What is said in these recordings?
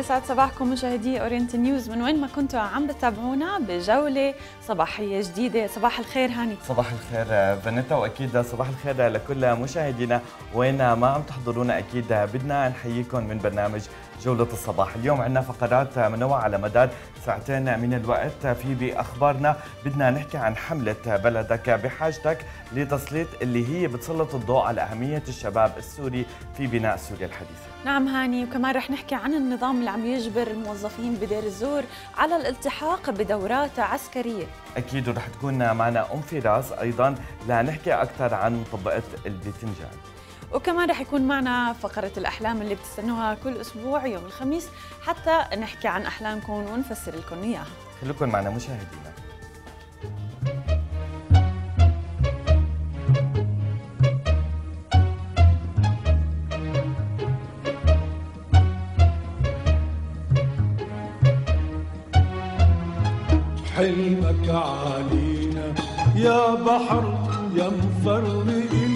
يسعد صباحكم مشاهدي اورينت نيوز من وين ما كنتوا عم بتابعونا بجولة صباحية جديدة. صباح الخير هاني. صباح الخير فانيتا، واكيد صباح الخير لكل مشاهدينا وين ما عم تحضرونا. اكيد بدنا نحييكم من برنامج جولة الصباح. اليوم عندنا فقرات منوعة على مدار ساعتين من الوقت. في بأخبارنا بدنا نحكي عن حملة بلدك بحاجتك لتسليط، اللي هي بتسلط الضوء على أهمية الشباب السوري في بناء سوريا الحديثة. نعم هاني، وكمان رح نحكي عن النظام اللي عم يجبر الموظفين بدير الزور على الالتحاق بدورات عسكرية. أكيد، ورح تكون معنا فراس أيضا لنحكي أكثر عن مطبقة الباذنجان. وكمان رح يكون معنا فقرة الأحلام اللي بتستنوها كل أسبوع يوم الخميس حتى نحكي عن أحلامكم ونفسر لكم إياها. خليكم معنا مشاهدينا. حلمك علينا يا بحر يا مفرق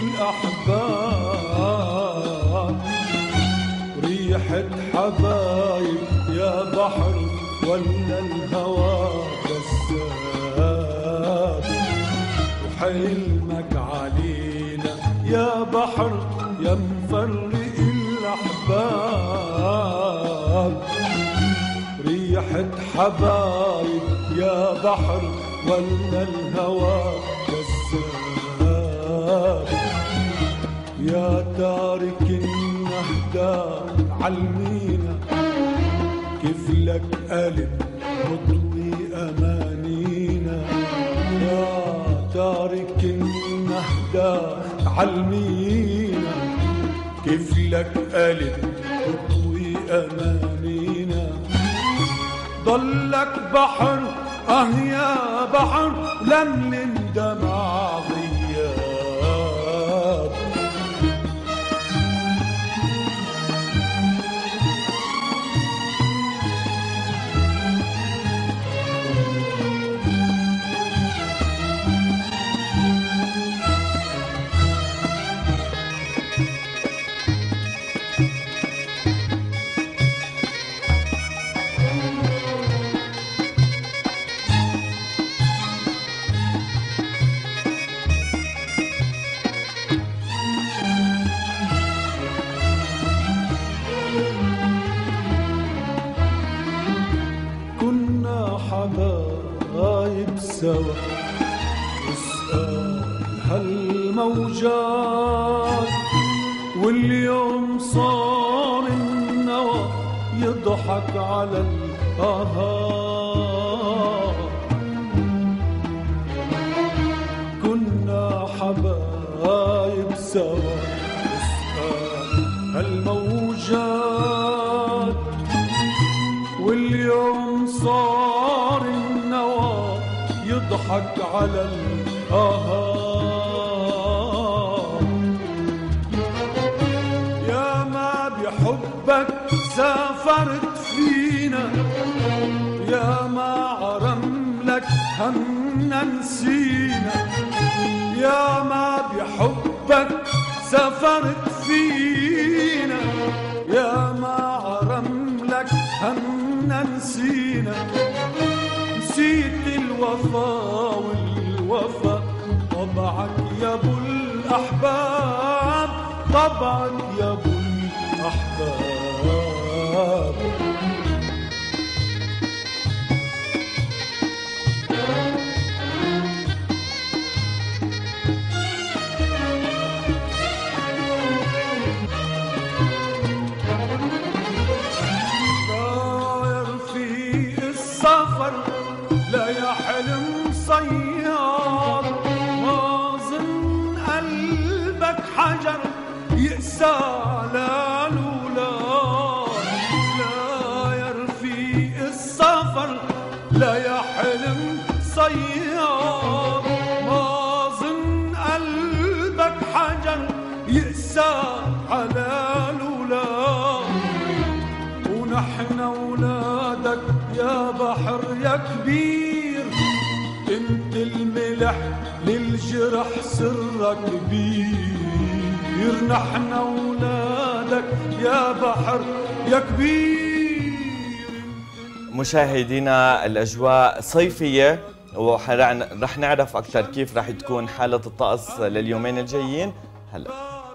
الأحباب، ريحة حبايب يا بحر ولا الهوى كذاب. وحلمك علينا يا بحر يا مفرق الأحباب، ريحة حبايب يا بحر ولا الهوى كذاب. يا تارك النهدى علمينا كيف لك قلب مطوي أمانينا. يا تارك النهدى علمينا كيف لك قلب مطوي أمانينا. ضلك بحر يا بحر لم الدمع غياب. حبايب سوا اسأل هالموجات، واليوم صار النوى يضحك على الآهات. كنا حبايب سوا اسأل هالموجات، واليوم صار النوى يضحك على الآهات. يا ما بحبك سافرت فينا، يا ما عرملك همنا نسينا. يا ما بحبك سافرت فينا، يا ما عرملك همنا نسينا. نسيت الوفا والوفا طبعك يا ابو الاحباب، طبعك يا ابو الاحباب. لا يا حلم صياد، ما ظن قلبك حجر يقسى على الولاد. لا يا رفيق السفر لا يا حلم صياد، ما ظن قلبك حجر يقسى على الولاد. ونحن اولادك يا بحر يا كبير، انت الملح للجرح سرك كبير. نحن اولادك يا بحر يا كبير، مشاهدينا الأجواء صيفية، ورح نعرف أكثر كيف رح تكون حالة الطقس لليومين الجايين هلا.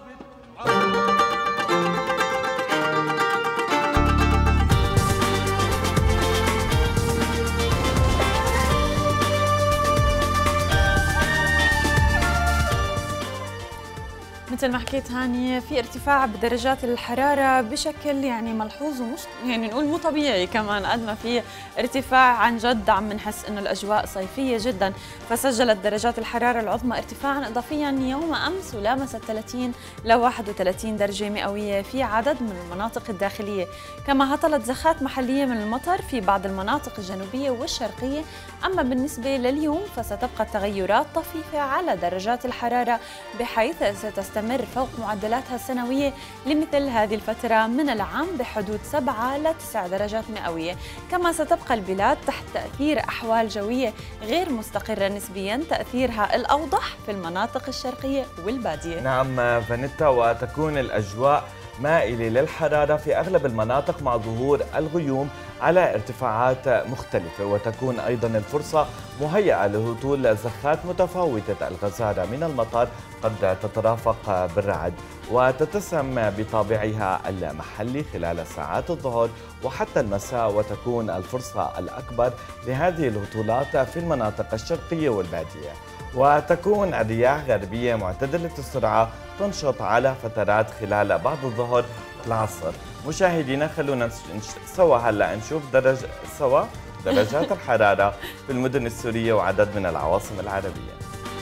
مثل ما حكيت هاني، في ارتفاع بدرجات الحرارة بشكل يعني ملحوظ ومش يعني نقول مو طبيعي كمان. قد ما في ارتفاع عن جد عم نحس انه الاجواء صيفية جدا، فسجلت درجات الحرارة العظمى ارتفاعا اضافيا يوم امس ولامست 30 ل 31 درجة مئوية في عدد من المناطق الداخلية. كما هطلت زخات محلية من المطر في بعض المناطق الجنوبية والشرقية. اما بالنسبة لليوم فستبقى التغيرات طفيفة على درجات الحرارة، بحيث ستستمر فوق معدلاتها السنوية لمثل هذه الفترة من العام بحدود 7 ل 9 درجات مئوية. كما ستبقى البلاد تحت تأثير أحوال جوية غير مستقرة نسبياً، تأثيرها الأوضح في المناطق الشرقية والبادية. نعم فانيتا، وتكون الأجواء مائلة للحرارة في أغلب المناطق مع ظهور الغيوم على ارتفاعات مختلفة، وتكون أيضا الفرصة مهيئة لهطول زخات متفاوتة الغزارة من المطر قد تترافق بالرعد، وتتسم بطابعها المحلي خلال ساعات الظهر وحتى المساء، وتكون الفرصة الأكبر لهذه الهطولات في المناطق الشرقية والبادية. وتكون الرياح غربية معتدلة السرعة تنشط على فترات خلال بعد الظهر والعصر. مشاهدينا خلونا سوا هلا نشوف درجات الحرارة في المدن السورية وعدد من العواصم العربية.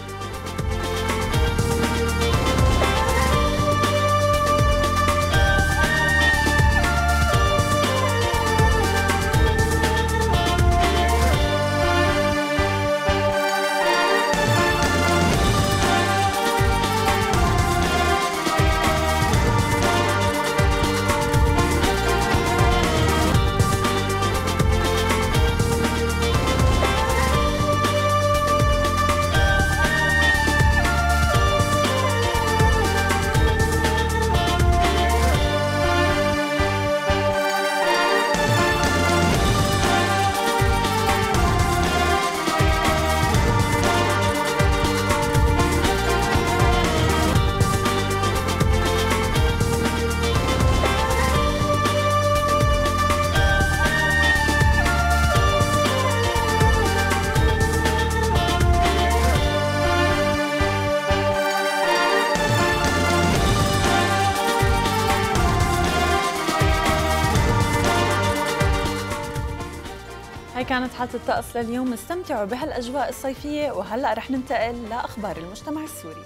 كانت حالة الطقس لليوم. استمتعوا بهالأجواء الصيفية، وهلأ رح ننتقل لأخبار المجتمع السوري.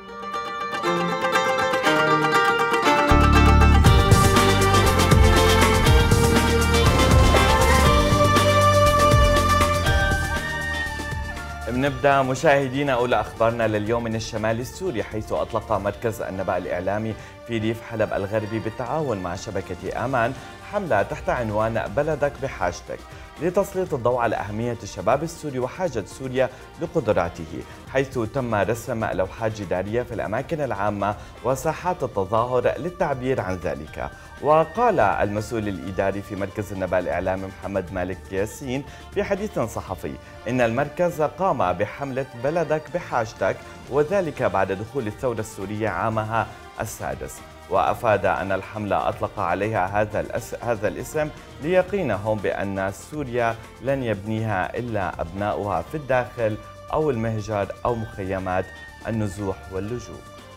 بنبدأ مشاهدينا أولى أخبارنا لليوم من الشمال السوري، حيث أطلق مركز النبأ الإعلامي في ريف حلب الغربي بالتعاون مع شبكة آمان حملة تحت عنوان بلدك بحاجتك، لتسليط الضوء على أهمية الشباب السوري وحاجة سوريا لقدراته، حيث تم رسم لوحات جدارية في الأماكن العامة وساحات التظاهر للتعبير عن ذلك. وقال المسؤول الإداري في مركز النبأ الإعلامي محمد مالك ياسين في حديث صحفي إن المركز قام بحملة بلدك بحاجتك، وذلك بعد دخول الثورة السورية عامها السادس. وأفاد أن الحملة أطلق عليها هذا الاسم ليقينهم بأن سوريا لن يبنيها إلا أبناؤها في الداخل أو المهجر أو مخيمات النزوح واللجوء.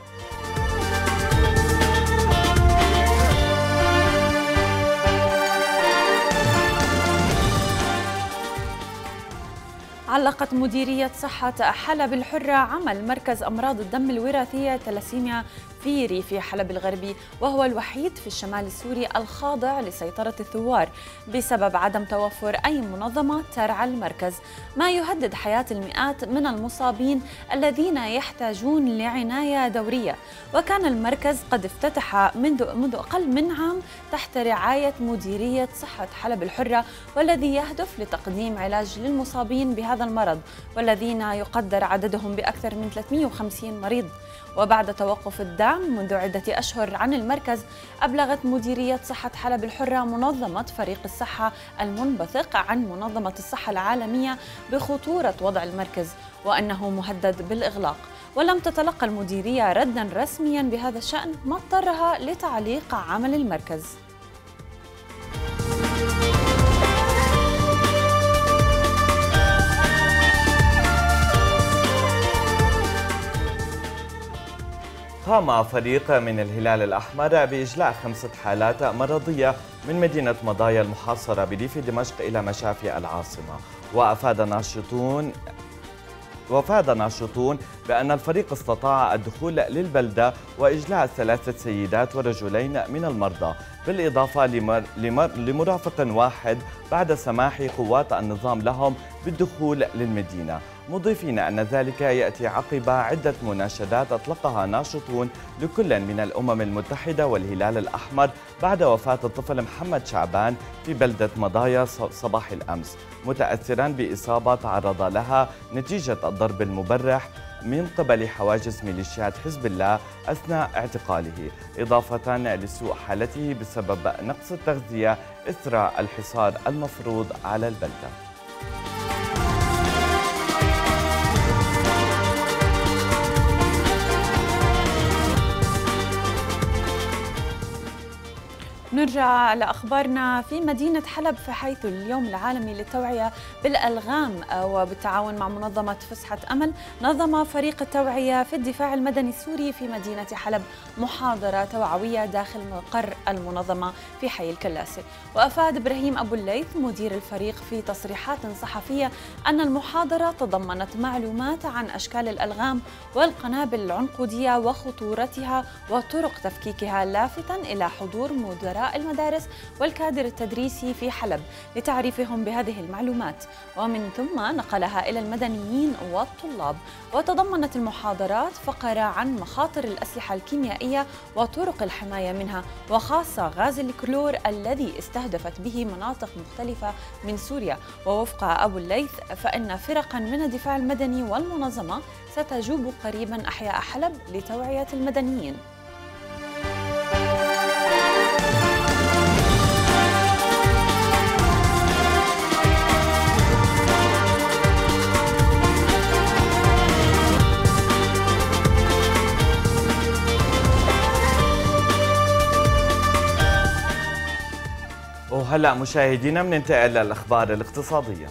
علقت مديرية صحة حلب الحرة عمل مركز أمراض الدم الوراثية تلاسيميا في ريف حلب الغربي، وهو الوحيد في الشمال السوري الخاضع لسيطرة الثوار بسبب عدم توفر أي منظمة ترعى المركز، ما يهدد حياة المئات من المصابين الذين يحتاجون لعناية دورية. وكان المركز قد افتتح منذ أقل من عام تحت رعاية مديرية صحة حلب الحرة، والذي يهدف لتقديم علاج للمصابين بهذا بهذا المرض، والذين يقدر عددهم بأكثر من 350 مريض. وبعد توقف الدعم منذ عدة أشهر عن المركز، أبلغت مديرية صحة حلب الحرة منظمة فريق الصحة المنبثق عن منظمة الصحة العالمية بخطورة وضع المركز وأنه مهدد بالإغلاق. ولم تتلقى المديرية رداً رسمياً بهذا الشأن، ما اضطرها لتعليق عمل المركز. قام فريق من الهلال الأحمر بإجلاء 5 حالات مرضية من مدينة مضايا المحاصرة بريف دمشق إلى مشافي العاصمة. وأفاد ناشطون بأن الفريق استطاع الدخول للبلدة وإجلاء 3 سيدات ورجلين من المرضى، بالإضافة لمرافق واحد بعد سماح قوات النظام لهم بالدخول للمدينة، مضيفين أن ذلك يأتي عقب عدة مناشدات أطلقها ناشطون لكل من الأمم المتحدة والهلال الأحمر بعد وفاة الطفل محمد شعبان في بلدة مضايا صباح الأمس، متأثرا بإصابة تعرض لها نتيجة الضرب المبرح من قبل حواجز ميليشيات حزب الله أثناء اعتقاله، إضافة لسوء حالته بسبب نقص التغذية إثر الحصار المفروض على البلدة. نرجع لأخبارنا في مدينة حلب، فحيث اليوم العالمي للتوعية بالألغام وبالتعاون مع منظمة فسحة أمل نظم فريق التوعية في الدفاع المدني السوري في مدينة حلب محاضرة توعوية داخل مقر المنظمة في حي الكلاسة. وأفاد إبراهيم أبو الليث مدير الفريق في تصريحات صحفية أن المحاضرة تضمنت معلومات عن أشكال الألغام والقنابل العنقودية وخطورتها وطرق تفكيكها، لافتاً إلى حضور مدراء المدارس والكادر التدريسي في حلب لتعريفهم بهذه المعلومات، ومن ثم نقلها إلى المدنيين والطلاب. وتضمنت المحاضرات فقرة عن مخاطر الأسلحة الكيميائية وطرق الحماية منها، وخاصة غاز الكلور الذي استهدفت به مناطق مختلفة من سوريا. ووفق أبو الليث فإن فرقا من الدفاع المدني والمنظمة ستجوب قريبا أحياء حلب لتوعية المدنيين. وهلأ مشاهدينا بننتقل للأخبار الاقتصادية.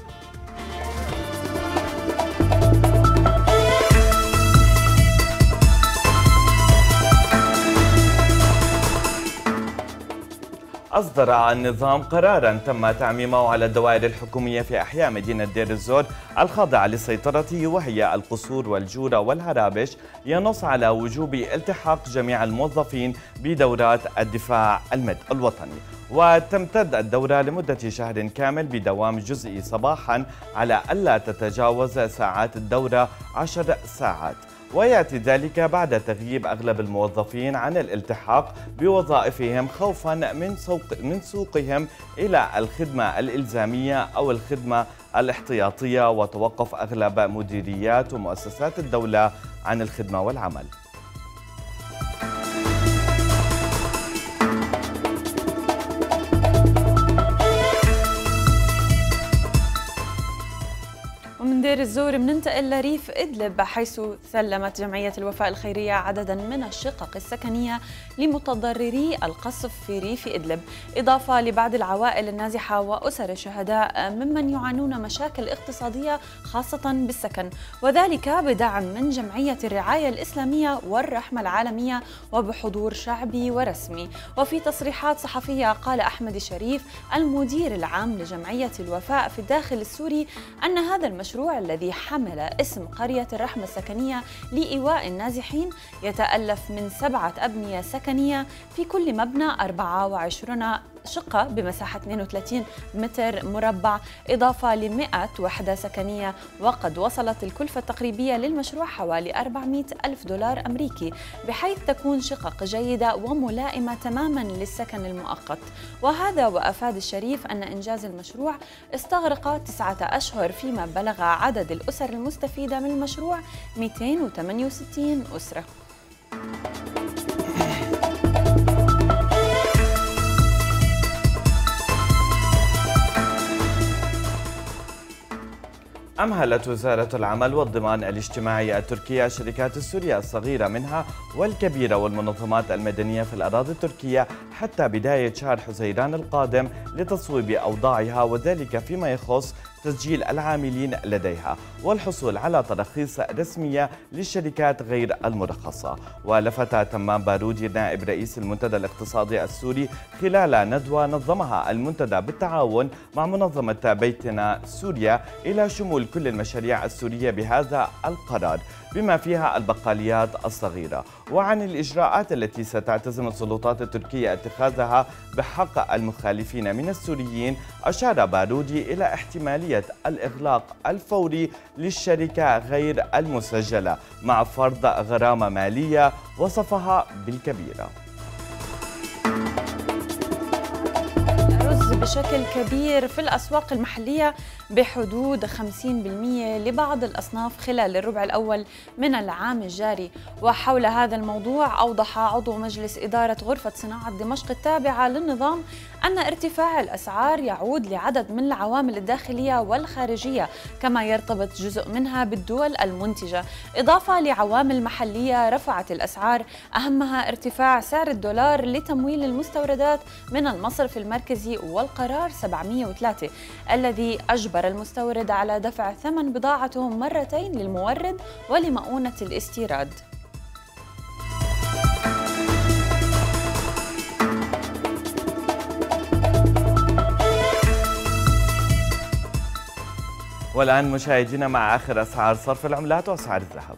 أصدر النظام قراراً تم تعميمه على الدوائر الحكومية في أحياء مدينة دير الزور الخاضعة لسيطرته، وهي القصور والجورة والهرابش، ينص على وجوب التحاق جميع الموظفين بدورات الدفاع الوطني، وتمتد الدورة لمدة شهر كامل بدوام جزئي صباحاً على ألا تتجاوز ساعات الدورة 10 ساعات. ويأتي ذلك بعد تغييب أغلب الموظفين عن الالتحاق بوظائفهم خوفاً من سوقهم إلى الخدمة الإلزامية أو الخدمة الاحتياطية، وتوقف أغلب مديريات ومؤسسات الدولة عن الخدمة والعمل. ومن دير الزور بننتقل لريف إدلب، حيث سلمت جمعية الوفاء الخيرية عددا من الشقق السكنية لمتضرري القصف في ريف إدلب، إضافة لبعض العوائل النازحة وأسر الشهداء ممن يعانون مشاكل اقتصادية خاصة بالسكن، وذلك بدعم من جمعية الرعاية الإسلامية والرحمة العالمية وبحضور شعبي ورسمي. وفي تصريحات صحفية قال أحمد الشريف المدير العام لجمعية الوفاء في الداخل السوري أن هذا المشروع الذي حمل اسم قرية الرحمة السكنية لإيواء النازحين يتألف من 7 أبنية سكنية في كل مبنى 24 شقة بمساحة 32 متر مربع، إضافة ل 100 وحدة سكنية. وقد وصلت الكلفة التقريبية للمشروع حوالي 400 ألف دولار أمريكي، بحيث تكون شقق جيدة وملائمة تماما للسكن المؤقت. وهذا وأفاد الشريف أن إنجاز المشروع استغرق 9 أشهر، فيما بلغ عدد الأسر المستفيدة من المشروع 268 أسرة. أمهلت وزارة العمل والضمان الاجتماعي التركية الشركات السورية الصغيرة منها والكبيرة والمنظمات المدنية في الأراضي التركية حتى بداية شهر حزيران القادم لتصويب أوضاعها، وذلك فيما يخص تسجيل العاملين لديها والحصول على تراخيص رسمية للشركات غير المرخصة. ولفت تمام بارودي نائب رئيس المنتدى الاقتصادي السوري خلال ندوة نظمها المنتدى بالتعاون مع منظمة بيتنا سوريا إلى شمول كل المشاريع السورية بهذا القرار، بما فيها البقاليات الصغيرة، وعن الإجراءات التي ستعتزم السلطات التركية اتخاذها بحق المخالفين من السوريين. أشار بارودي إلى احتمالية الإغلاق الفوري للشركة غير المسجلة مع فرض غرامة مالية وصفها بالكبيرة. بشكل كبير في الأسواق المحلية بحدود 50% لبعض الأصناف خلال الربع الأول من العام الجاري. وحول هذا الموضوع أوضح عضو مجلس إدارة غرفة صناعة دمشق التابعة للنظام أن ارتفاع الأسعار يعود لعدد من العوامل الداخلية والخارجية، كما يرتبط جزء منها بالدول المنتجة، إضافة لعوامل محلية رفعت الأسعار، أهمها ارتفاع سعر الدولار لتمويل المستوردات من المصرف المركزي والقرار 703 الذي أجبر المستورد على دفع ثمن بضاعته مرتين للمورد ولمؤونة الاستيراد. والآن مشاهدينا مع آخر أسعار صرف العملات وأسعار الذهب.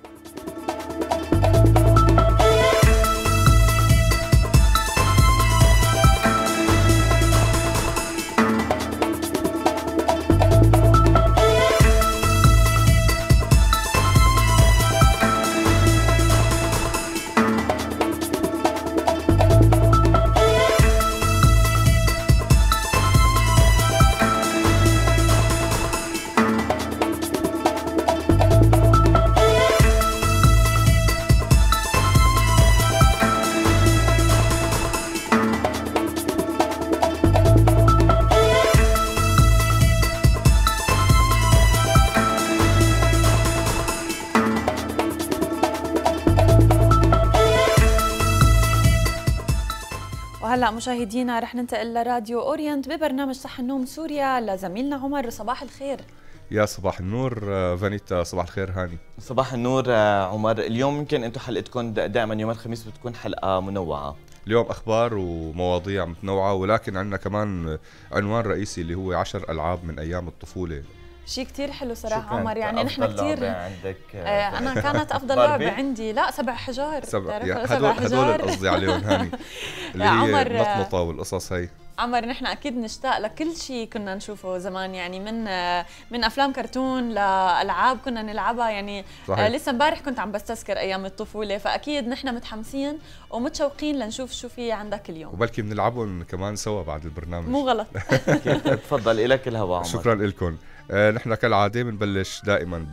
وهلا مشاهدينا رح ننتقل لراديو أورينت ببرنامج صح النوم سوريا لزميلنا عمر. صباح الخير. يا صباح النور فانيتا. صباح الخير هاني. صباح النور عمر. اليوم يمكن انتم حلقتكم دائما يوم الخميس بتكون حلقة منوعة. اليوم أخبار ومواضيع متنوعة، ولكن عندنا كمان عنوان رئيسي اللي هو 10 ألعاب من أيام الطفولة. شيء كتير حلو صراحة عمر، يعني نحن كتير عندك أنا كانت أفضل لعبة عندي 7 حجار. هدول قصدي عليهم هاني اللي هي النطنطة والقصص هي. عمر نحن أكيد نشتاق لكل شيء كنا نشوفه زمان، يعني من أفلام كرتون لألعاب كنا نلعبها، يعني لسه امبارح كنت عم بستذكر أيام الطفولة، فأكيد نحن متحمسين ومتشوقين لنشوف شو في عندك اليوم، وبلكي بنلعبهم كمان سوا بعد البرنامج. مو غلط. تفضل إلك الهوا عمر. شكرا لكم. نحن كالعادة بنبلش دائما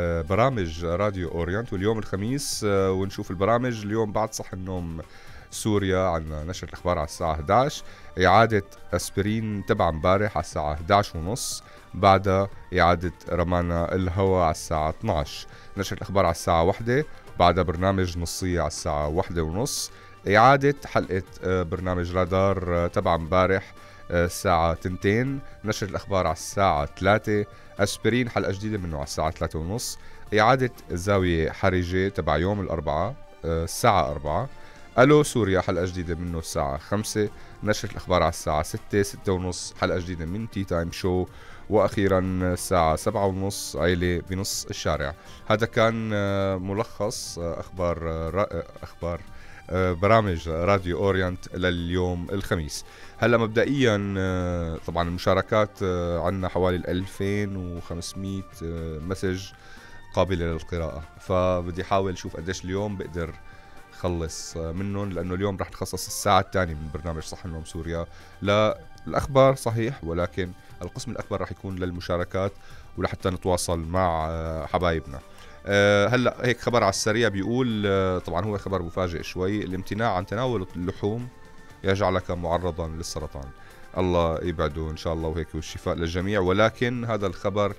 ببرامج راديو أورينت، واليوم الخميس ونشوف البرامج. اليوم بعد صح النوم سوريا عندنا نشر الأخبار على الساعة 11، إعادة أسبرين تبع امبارح على الساعة 11:30، بعدها إعادة رمانا الهوا على الساعة 12، نشر الأخبار على الساعة 1، بعدها برنامج نصية على الساعة 1:30، إعادة حلقة برنامج رادار تبع امبارح الساعة 2، نشر الأخبار على الساعة 3، أسبرين حلقة جديدة منه على الساعة 3:30، إعادة زاوية حرجة تبع يوم الأربعاء الساعة 4، ألو سوريا حلقة جديدة منه الساعة 5، نشر الأخبار على الساعة 6، 6:30 حلقة جديدة من تي تايم شو، وأخيرا الساعة 7:30 عيلة بنص الشارع. هذا كان ملخص أخبار برامج راديو أورينت لليوم الخميس. هلا مبدئيا طبعا المشاركات عندنا حوالي 2500 مسج قابلة للقراءة، فبدي احاول اشوف قديش اليوم بقدر خلص منهم، لانه اليوم رح نخصص الساعة الثانية من برنامج صح النوم سوريا للأخبار صحيح، ولكن القسم الأكبر رح يكون للمشاركات ولحتى نتواصل مع حبايبنا. هلا هيك خبر على السريع بيقول طبعا هو خبر مفاجئ شوي: الامتناع عن تناول اللحوم يجعلك معرضا للسرطان. الله يبعده ان شاء الله وهيك والشفاء للجميع. ولكن هذا الخبر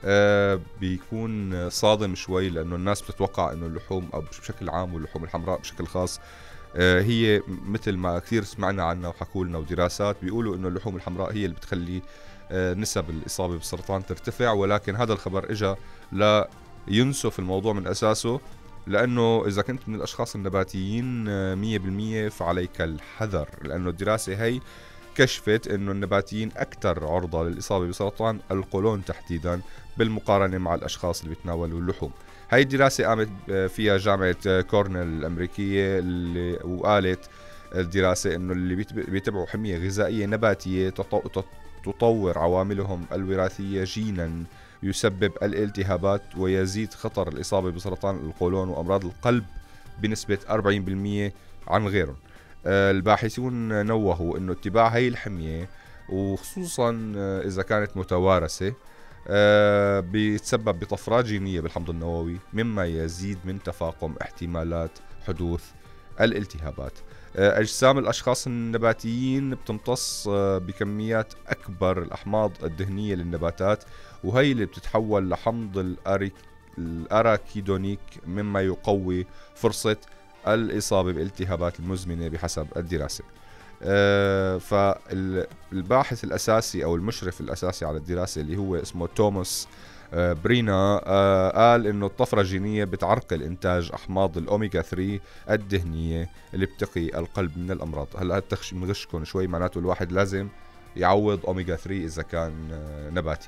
بيكون صادم شوي، لانه الناس بتتوقع انه اللحوم او بشكل عام واللحوم الحمراء بشكل خاص هي مثل ما كثير سمعنا عنها وحكوا لنا، ودراسات بيقولوا انه اللحوم الحمراء هي اللي بتخلي نسب الإصابة بالسرطان ترتفع. ولكن هذا الخبر اجى لا ينسف الموضوع من أساسه، لأنه إذا كنت من الأشخاص النباتيين 100% فعليك الحذر، لأنه الدراسة هي كشفت أنه النباتيين أكثر عرضة للإصابة بسرطان القولون تحديدا بالمقارنة مع الأشخاص اللي بيتناولوا اللحوم. هاي الدراسة قامت فيها جامعة كورنيل الأمريكية، وقالت الدراسة أنه اللي بيتبعوا حمية غذائية نباتية تطور عواملهم الوراثية جينا يسبب الالتهابات ويزيد خطر الإصابة بسرطان القولون وأمراض القلب بنسبة 40% عن غيرهم. الباحثون نوهوا أنه اتباع هاي الحمية وخصوصا إذا كانت متوارثة بيتسبب بطفرات جينية بالحمض النووي، مما يزيد من تفاقم احتمالات حدوث الالتهابات. أجسام الأشخاص النباتيين بتمتص بكميات أكبر الأحماض الدهنية للنباتات، وهي اللي بتتحول لحمض الأراكيدونيك، مما يقوي فرصة الإصابة بالالتهابات المزمنة بحسب الدراسة. فالباحث الأساسي أو المشرف الأساسي على الدراسة اللي هو اسمه توماس برينا قال إنه الطفرة الجينية بتعرقل إنتاج أحماض الأوميغا 3 الدهنية اللي بتقي القلب من الأمراض. هلا بنغشكم شوي، معناته الواحد لازم يعوض أوميغا 3 إذا كان نباتي.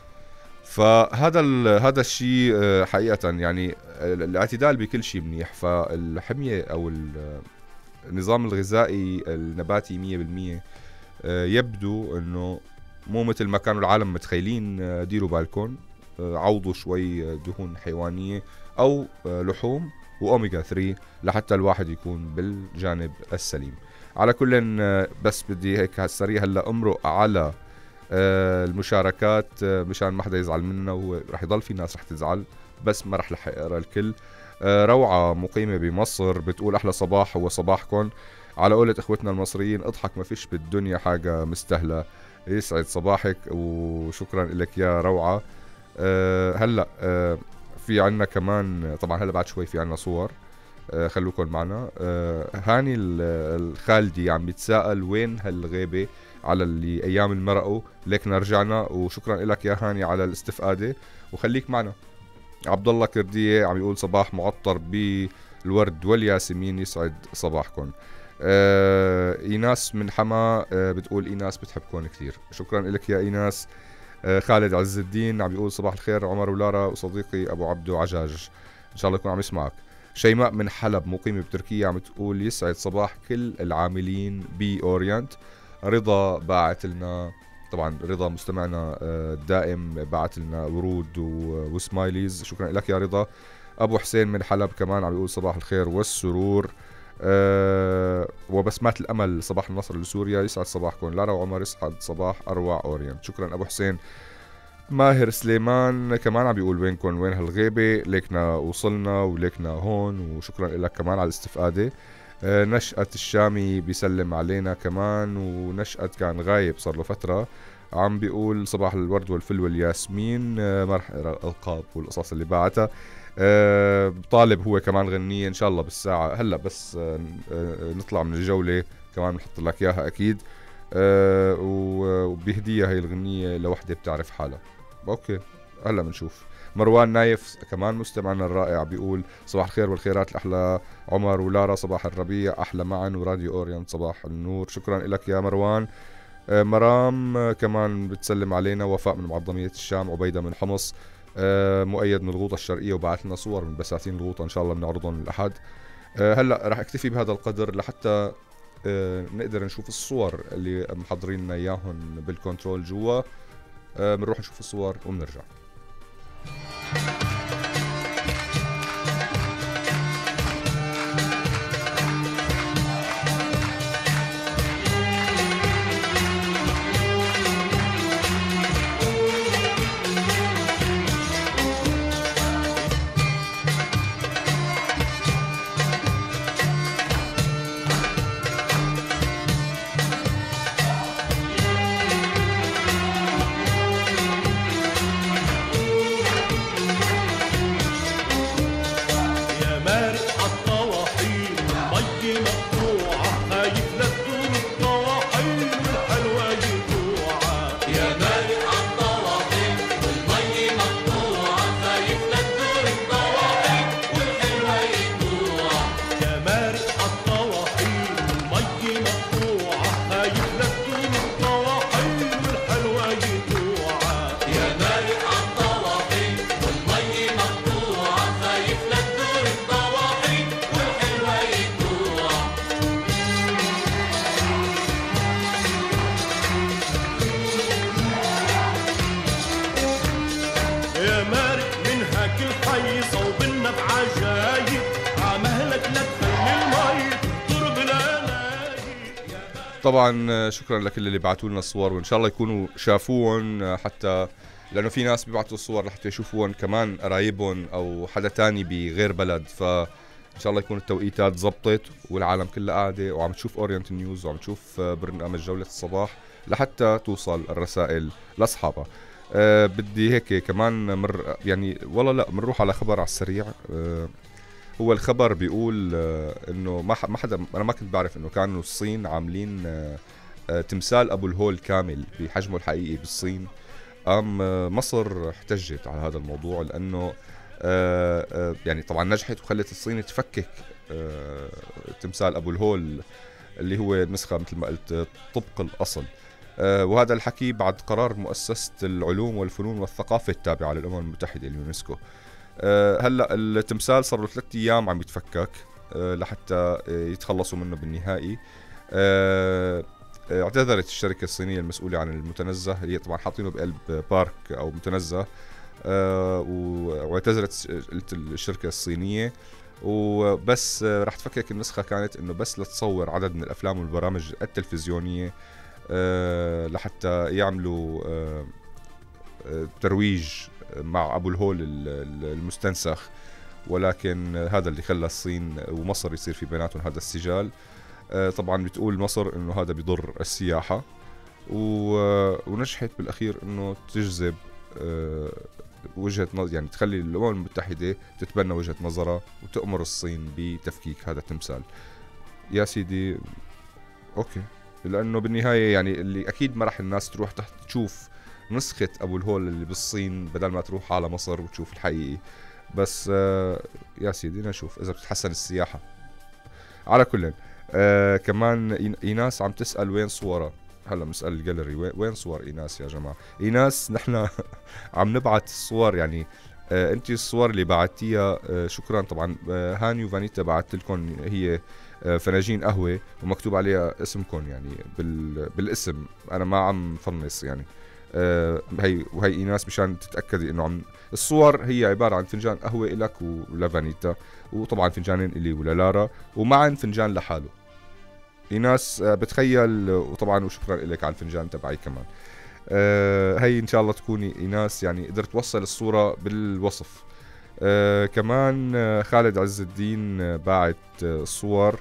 فهذا الشيء حقيقة يعني الاعتدال بكل شيء منيح. فالحمية أو النظام الغذائي النباتي 100% يبدو أنه مو مثل ما كانوا العالم متخيلين. ديروا بالكم، عوضوا شوي دهون حيوانية أو لحوم وأوميغا 3 لحتى الواحد يكون بالجانب السليم. على كل بس بدي هيك هالسريع هلا أمرق على المشاركات مشان ما حدا يزعل منا، وهو رح يضل في ناس رح تزعل بس ما رح لحق اقرا الكل. روعة مقيمة بمصر بتقول أحلى صباح هو صباحكم، على قولة إخوتنا المصريين اضحك ما فيش بالدنيا حاجة مستهلة. يسعد صباحك وشكرا لك يا روعة. هلأ في عنا كمان طبعا هلأ بعد شوي في عنا صور، خلوكم معنا. هاني الخالدي عم بيتساءل وين هالغيبة على اللي أيام المرقوا، لكن رجعنا وشكرا لك يا هاني على الاستفادة وخليك معنا. عبد الله كردية عم يقول صباح معطر بالورد والياسمين، يسعد صباحكم. إيناس من حما بتقول إيناس بتحبكم كثير، شكرا لك يا إيناس. خالد عز الدين عم يقول صباح الخير عمر ولارا وصديقي أبو عبدو عجاج، إن شاء الله يكون عم يسمعك. شيماء من حلب مقيمة بتركيا عم تقول يسعد صباح كل العاملين بأورينت. رضا باعت لنا، طبعا رضا مستمعنا الدائم باعت لنا ورود وسمايليز، شكرا لك يا رضا. أبو حسين من حلب كمان عم يقول صباح الخير والسرور. وبسمات الأمل صباح النصر لسوريا، يسعد صباحكم لارا وعمر، يسعد صباح أروع أورينت، شكرا أبو حسين. ماهر سليمان كمان عم بيقول وينكم وين هالغيبة، ليكنا وصلنا وليكنا هون، وشكرا لك كمان على الاستفادة. نشأت الشامي بيسلم علينا كمان، ونشأت كان غايب صار له فترة، عم بيقول صباح الورد والفل والياسمين. ما رح اقرا الألقاب والقصص اللي باعتها. طالب هو كمان غنية إن شاء الله بالساعة هلا بس نطلع من الجولة كمان نحط لك إياها أكيد. وبهدية هاي الغنية لوحدة بتعرف حالها. أوكي هلا بنشوف. مروان نايف كمان مستمعنا الرائع بيقول صباح الخير والخيرات الأحلى عمر ولارا، صباح الربيع أحلى معا وراديو أورينت صباح النور، شكرا لك يا مروان. مرام كمان بتسلم علينا. وفاء من معظمية الشام، عبيدة من حمص، مؤيد من الغوطة الشرقية وبعث لنا صور من بساتين الغوطة إن شاء الله بنعرضهم الأحد. هلا راح اكتفي بهذا القدر لحتى نقدر نشوف الصور اللي محضرين لنا اياهم بالكنترول جوا. بنروح نشوف الصور وبنرجع. طبعا شكرا لكل اللي بعثوا لنا الصور، وان شاء الله يكونوا شافوهم، حتى لانه في ناس بيبعثوا الصور لحتى يشوفوهم كمان قرايبهم او حدا تاني بغير بلد، فان شاء الله يكون التوقيتات زبطت والعالم كلها قاعده وعم تشوف اورينت نيوز وعم تشوف برنامج جولة الصباح لحتى توصل الرسائل لاصحابها. بدي هيك كمان يعني والله لا بنروح على خبر على السريع. هو الخبر بيقول انه ما حدا، انا ما كنت بعرف انه كانوا الصين عاملين تمثال ابو الهول كامل بحجمه الحقيقي بالصين. مصر احتجت على هذا الموضوع لانه يعني طبعا نجحت وخلت الصين تفكك تمثال ابو الهول اللي هو نسخة مثل ما قلت طبق الاصل. وهذا الحكي بعد قرار مؤسسة العلوم والفنون والثقافة التابعة للأمم المتحدة اليونسكو. هلا التمثال صار له 3 أيام عم يتفكك لحتى يتخلصوا منه بالنهائي. اعتذرت الشركة الصينية المسؤولة عن المتنزه، هي طبعا حاطينه بقلب بارك أو متنزه، واعتذرت الشركة الصينية، وبس راح تفكك النسخة كانت إنه بس لتصور عدد من الأفلام والبرامج التلفزيونية لحتى يعملوا ترويج مع أبو الهول المستنسخ. ولكن هذا اللي خلى الصين ومصر يصير في بيناتهم هذا السجال. طبعا بتقول مصر إنه هذا بيضر السياحة، ونجحت بالأخير إنه تجذب وجهة نظر، يعني تخلي الأمم المتحدة تتبنى وجهة نظرها وتأمر الصين بتفكيك هذا التمثال. يا سيدي أوكي، لأنه بالنهاية يعني اللي أكيد ما راح الناس تروح تشوف نسخة أبو الهول اللي بالصين بدل ما تروح على مصر وتشوف الحقيقي. بس يا سيدي نشوف إذا بتتحسن السياحة. على كل كمان إيناس عم تسأل وين صورة. هلا بنسأل الجاليري وين صور إيناس يا جماعة. إيناس نحن عم نبعت الصور، يعني أنت الصور اللي بعتيها شكرا. طبعا هاني وفانيتا بعت لكم هي فناجين قهوة ومكتوب عليها اسمكم يعني بالاسم، أنا ما عم فنص يعني. وهي إيناس مشان تتأكدي إنه عم الصور هي عبارة عن فنجان قهوة إلك ولفانيتا، وطبعا فنجانين إلي وللارا، ومعا فنجان لحاله. إيناس بتخيل، وطبعا وشكرا إليك على الفنجان تبعي كمان. هي إن شاء الله تكوني إيناس يعني قدرت توصل الصورة بالوصف. كمان خالد عز الدين باعت صور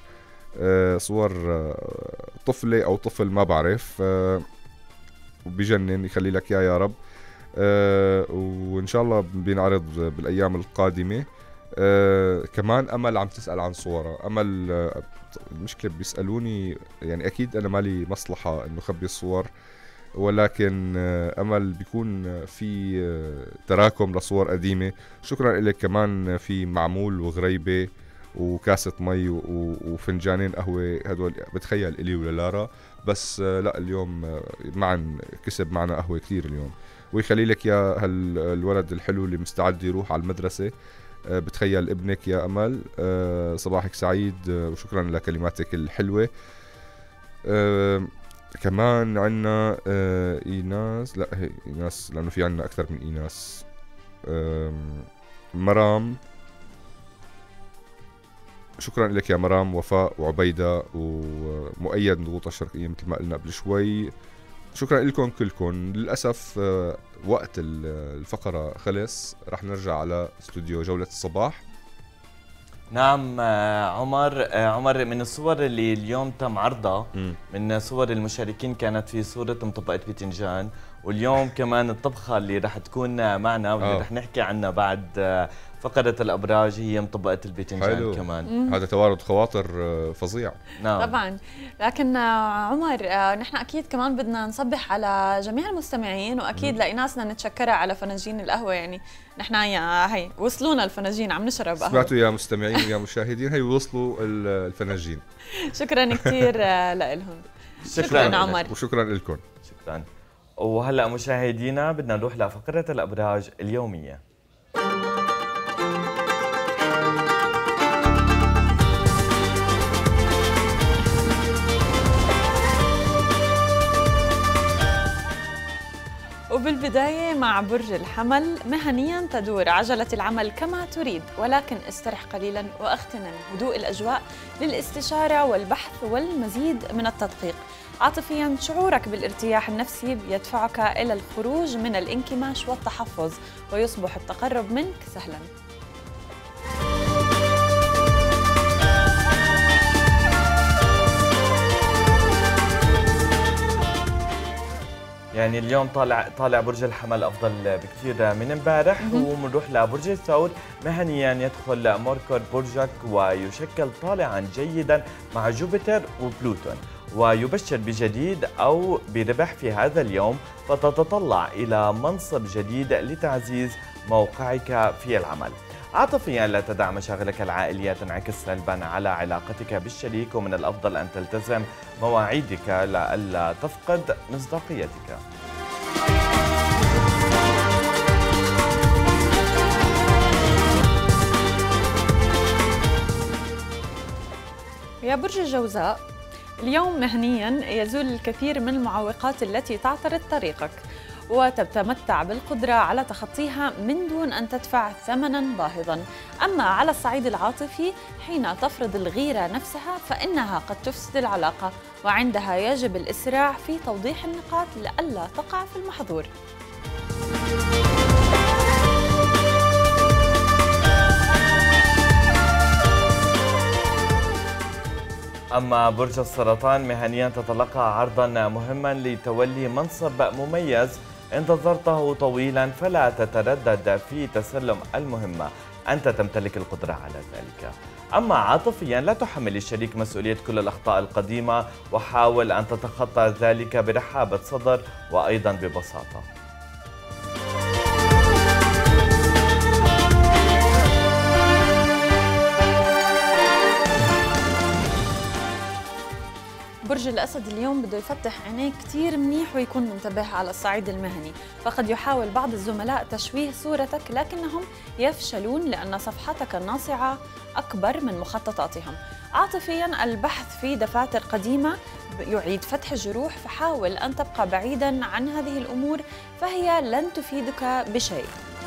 طفلة أو طفل ما بعرف، وبيجنن يخلي لك يا رب. وإن شاء الله بينعرض بالأيام القادمة. كمان أمل عم تسأل عن صورة. أمل المشكلة بيسألوني، يعني أكيد أنا مالي مصلحة إنه خبي الصور، ولكن أمل بيكون في تراكم لصور قديمة. شكرا لك. كمان في معمول وغريبة وكاسة مي وفنجانين قهوة، هدول بتخيل إلي وللارا. بس لا اليوم معا كسب معنا قهوة كتير اليوم. ويخلي لك يا هالولد الحلو اللي مستعد يروح على المدرسة. بتخيل ابنك يا أمل. صباحك سعيد وشكرا لكلماتك الحلوة. كمان عنا إيناس، لا هي إيناس لأنه في عنا أكثر من إيناس. مرام، شكرا لك يا مرام. وفاء وعبيدة ومؤيد من ضغوط الشرقية مثل ما قلنا قبل شوي. شكرا لكم كلكم. للأسف وقت الفقرة خلص، رح نرجع على استوديو جولة الصباح. نعم عمر من الصور اللي اليوم تم عرضها من صور المشاركين كانت في صورة مطبقة بتنجان، واليوم كمان الطبخة اللي رح تكون معنا واللي رح نحكي عنها بعد فقرة الأبراج هي مطبقة البتنجان. حلو. كمان هذا توارد خواطر فظيع. نعم. طبعا. لكن عمر نحن أكيد كمان بدنا نصبح على جميع المستمعين، وأكيد لإناسنا نتشكرها على فناجين القهوة. يعني نحن هي وصلونا الفناجين عم نشرب قهوة. سمعتوا يا مستمعين ويا مشاهدين، هي وصلوا الفناجين. شكرا كثير لهم. شكرا عمر وشكرا لكم. شكرا. وهلأ مشاهدينا بدنا نروح لفقرة الأبراج اليومية. وبالبداية مع برج الحمل، مهنياً تدور عجلة العمل كما تريد، ولكن استرح قليلاً واغتنم هدوء الأجواء للاستشارة والبحث والمزيد من التدقيق. عاطفياً شعورك بالارتياح النفسي يدفعك إلى الخروج من الانكماش والتحفظ، ويصبح التقرب منك سهلاً. يعني اليوم طالع برج الحمل افضل بكثير من امبارح. وبنروح لبرج الثور، مهنيا يدخل ميركور برجك ويشكل طالعا جيدا مع جوبيتر وبلوتون، ويبشر بجديد او بربح في هذا اليوم، فتتطلع الى منصب جديد لتعزيز موقعك في العمل. عاطفيا لا تدع مشاغلك العائلية تنعكس سلبا على علاقتك بالشريك، ومن الأفضل أن تلتزم مواعيدك لئلا تفقد مصداقيتك. يا برج الجوزاء، اليوم مهنيا يزول الكثير من المعوقات التي تعترض طريقك، وتتمتع بالقدرة على تخطيها من دون أن تدفع ثمناً باهظاً. أما على الصعيد العاطفي، حين تفرض الغيرة نفسها فإنها قد تفسد العلاقة، وعندها يجب الإسراع في توضيح النقاط لئلا تقع في المحظور. أما برج السرطان، مهنيا تتلقى عرضاً مهماً لتولي منصب مميز انتظرته طويلا، فلا تتردد في تسلم المهمة، أنت تمتلك القدرة على ذلك. أما عاطفيا لا تحمل الشريك مسؤولية كل الأخطاء القديمة، وحاول أن تتخطى ذلك برحابة صدر وأيضا ببساطة. برج الأسد اليوم بده يفتح عينيه كتير منيح ويكون منتبه على الصعيد المهني، فقد يحاول بعض الزملاء تشويه صورتك لكنهم يفشلون لأن صفحتك الناصعة أكبر من مخططاتهم. عاطفياً البحث في دفاتر قديمة يعيد فتح الجروح، فحاول أن تبقى بعيداً عن هذه الأمور فهي لن تفيدك بشيء.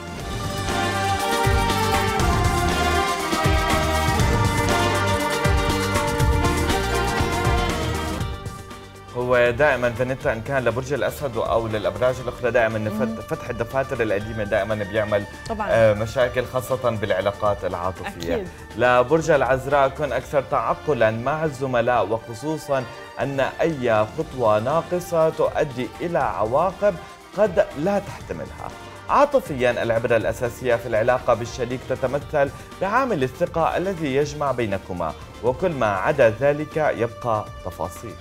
هو دائما فانيتا ان كان لبرج الاسد او للابراج الاخرى دائما فتح الدفاتر القديمه دائما بيعمل طبعاً مشاكل خاصه بالعلاقات العاطفيه. أكيد. لبرج العذراء كن اكثر تعقلا مع الزملاء، وخصوصا ان اي خطوه ناقصه تؤدي الى عواقب قد لا تحتملها. عاطفيا العبرة الأساسية في العلاقة بالشريك تتمثل بعامل الثقة الذي يجمع بينكما، وكل ما عدا ذلك يبقى تفاصيل.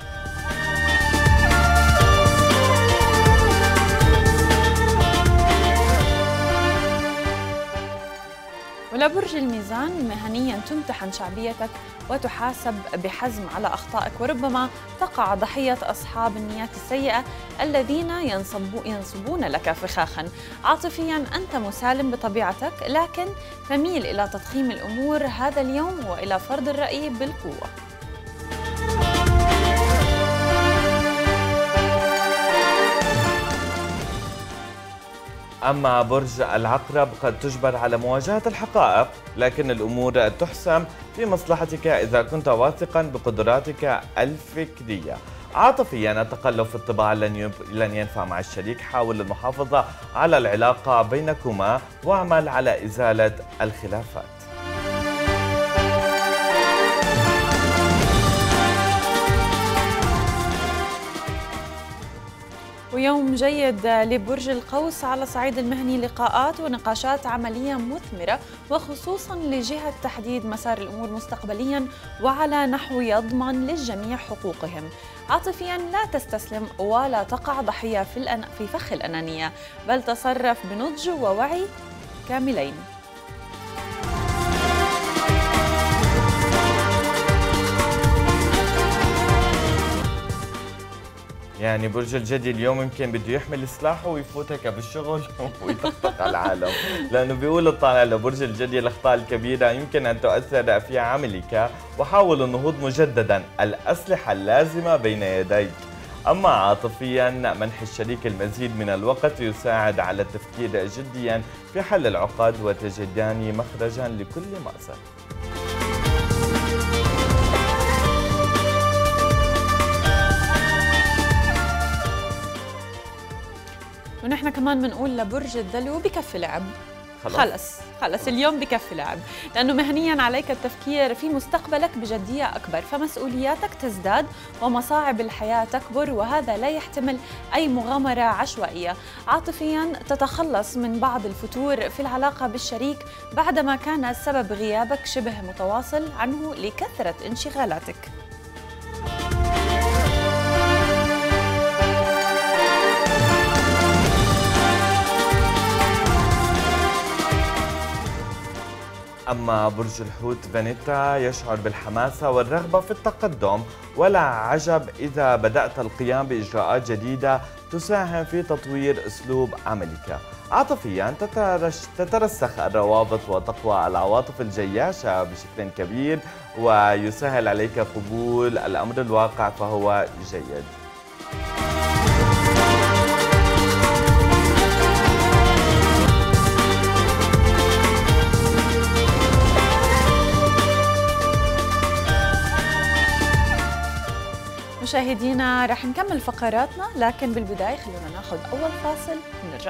ولبرج الميزان مهنياً تمتحن شعبيتك وتحاسب بحزم على أخطائك، وربما تقع ضحية أصحاب النيات السيئة الذين ينصبون لك فخاخاً. عاطفياً أنت مسالم بطبيعتك، لكن تميل إلى تضخيم الأمور هذا اليوم وإلى فرض الرأي بالقوة. أما برج العقرب قد تجبر على مواجهة الحقائق، لكن الأمور تحسم في مصلحتك إذا كنت واثقا بقدراتك الفكرية. عاطفيا التقلب في الطباع لن ينفع مع الشريك. حاول المحافظة على العلاقة بينكما واعمل على إزالة الخلافات. ويوم جيد لبرج القوس على صعيد المهني، لقاءات ونقاشات عملية مثمرة، وخصوصا لجهة تحديد مسار الأمور مستقبليا وعلى نحو يضمن للجميع حقوقهم. عاطفيا لا تستسلم ولا تقع ضحية في فخ الأنانية، بل تصرف بنضج ووعي كاملين. يعني برج الجدي اليوم يمكن بده يحمل سلاحه ويفوتك بالشغل ويطقطق على العالم، لانه بيقول الطالع لبرج الجدي الاخطاء الكبيره يمكن ان تؤثر في عملك، وحاول النهوض مجددا، الاسلحه اللازمه بين يديك. اما عاطفيا منح الشريك المزيد من الوقت يساعد على التفكير جديا في حل العقد وتجدان مخرجا لكل مأزق. ونحن كمان بنقول لبرج الدلو بكفي لعب. خلص اليوم بكفي لعب، لأنه مهنياً عليك التفكير في مستقبلك بجدية أكبر، فمسؤولياتك تزداد ومصاعب الحياة تكبر، وهذا لا يحتمل أي مغامرة عشوائية. عاطفياً تتخلص من بعض الفتور في العلاقة بالشريك بعدما كان سبب غيابك شبه متواصل عنه لكثرة انشغالاتك. أما برج الحوت فانيتا يشعر بالحماسة والرغبة في التقدم، ولا عجب إذا بدأت القيام بإجراءات جديدة تساهم في تطوير أسلوب عملك. عاطفياً تترسخ الروابط وتقوى العواطف الجياشة بشكل كبير، ويسهل عليك قبول الأمر الواقع، فهو جيد. مشاهدينا رح نكمل فقراتنا، لكن بالبداية خلونا ناخذ أول فاصل ونرجع.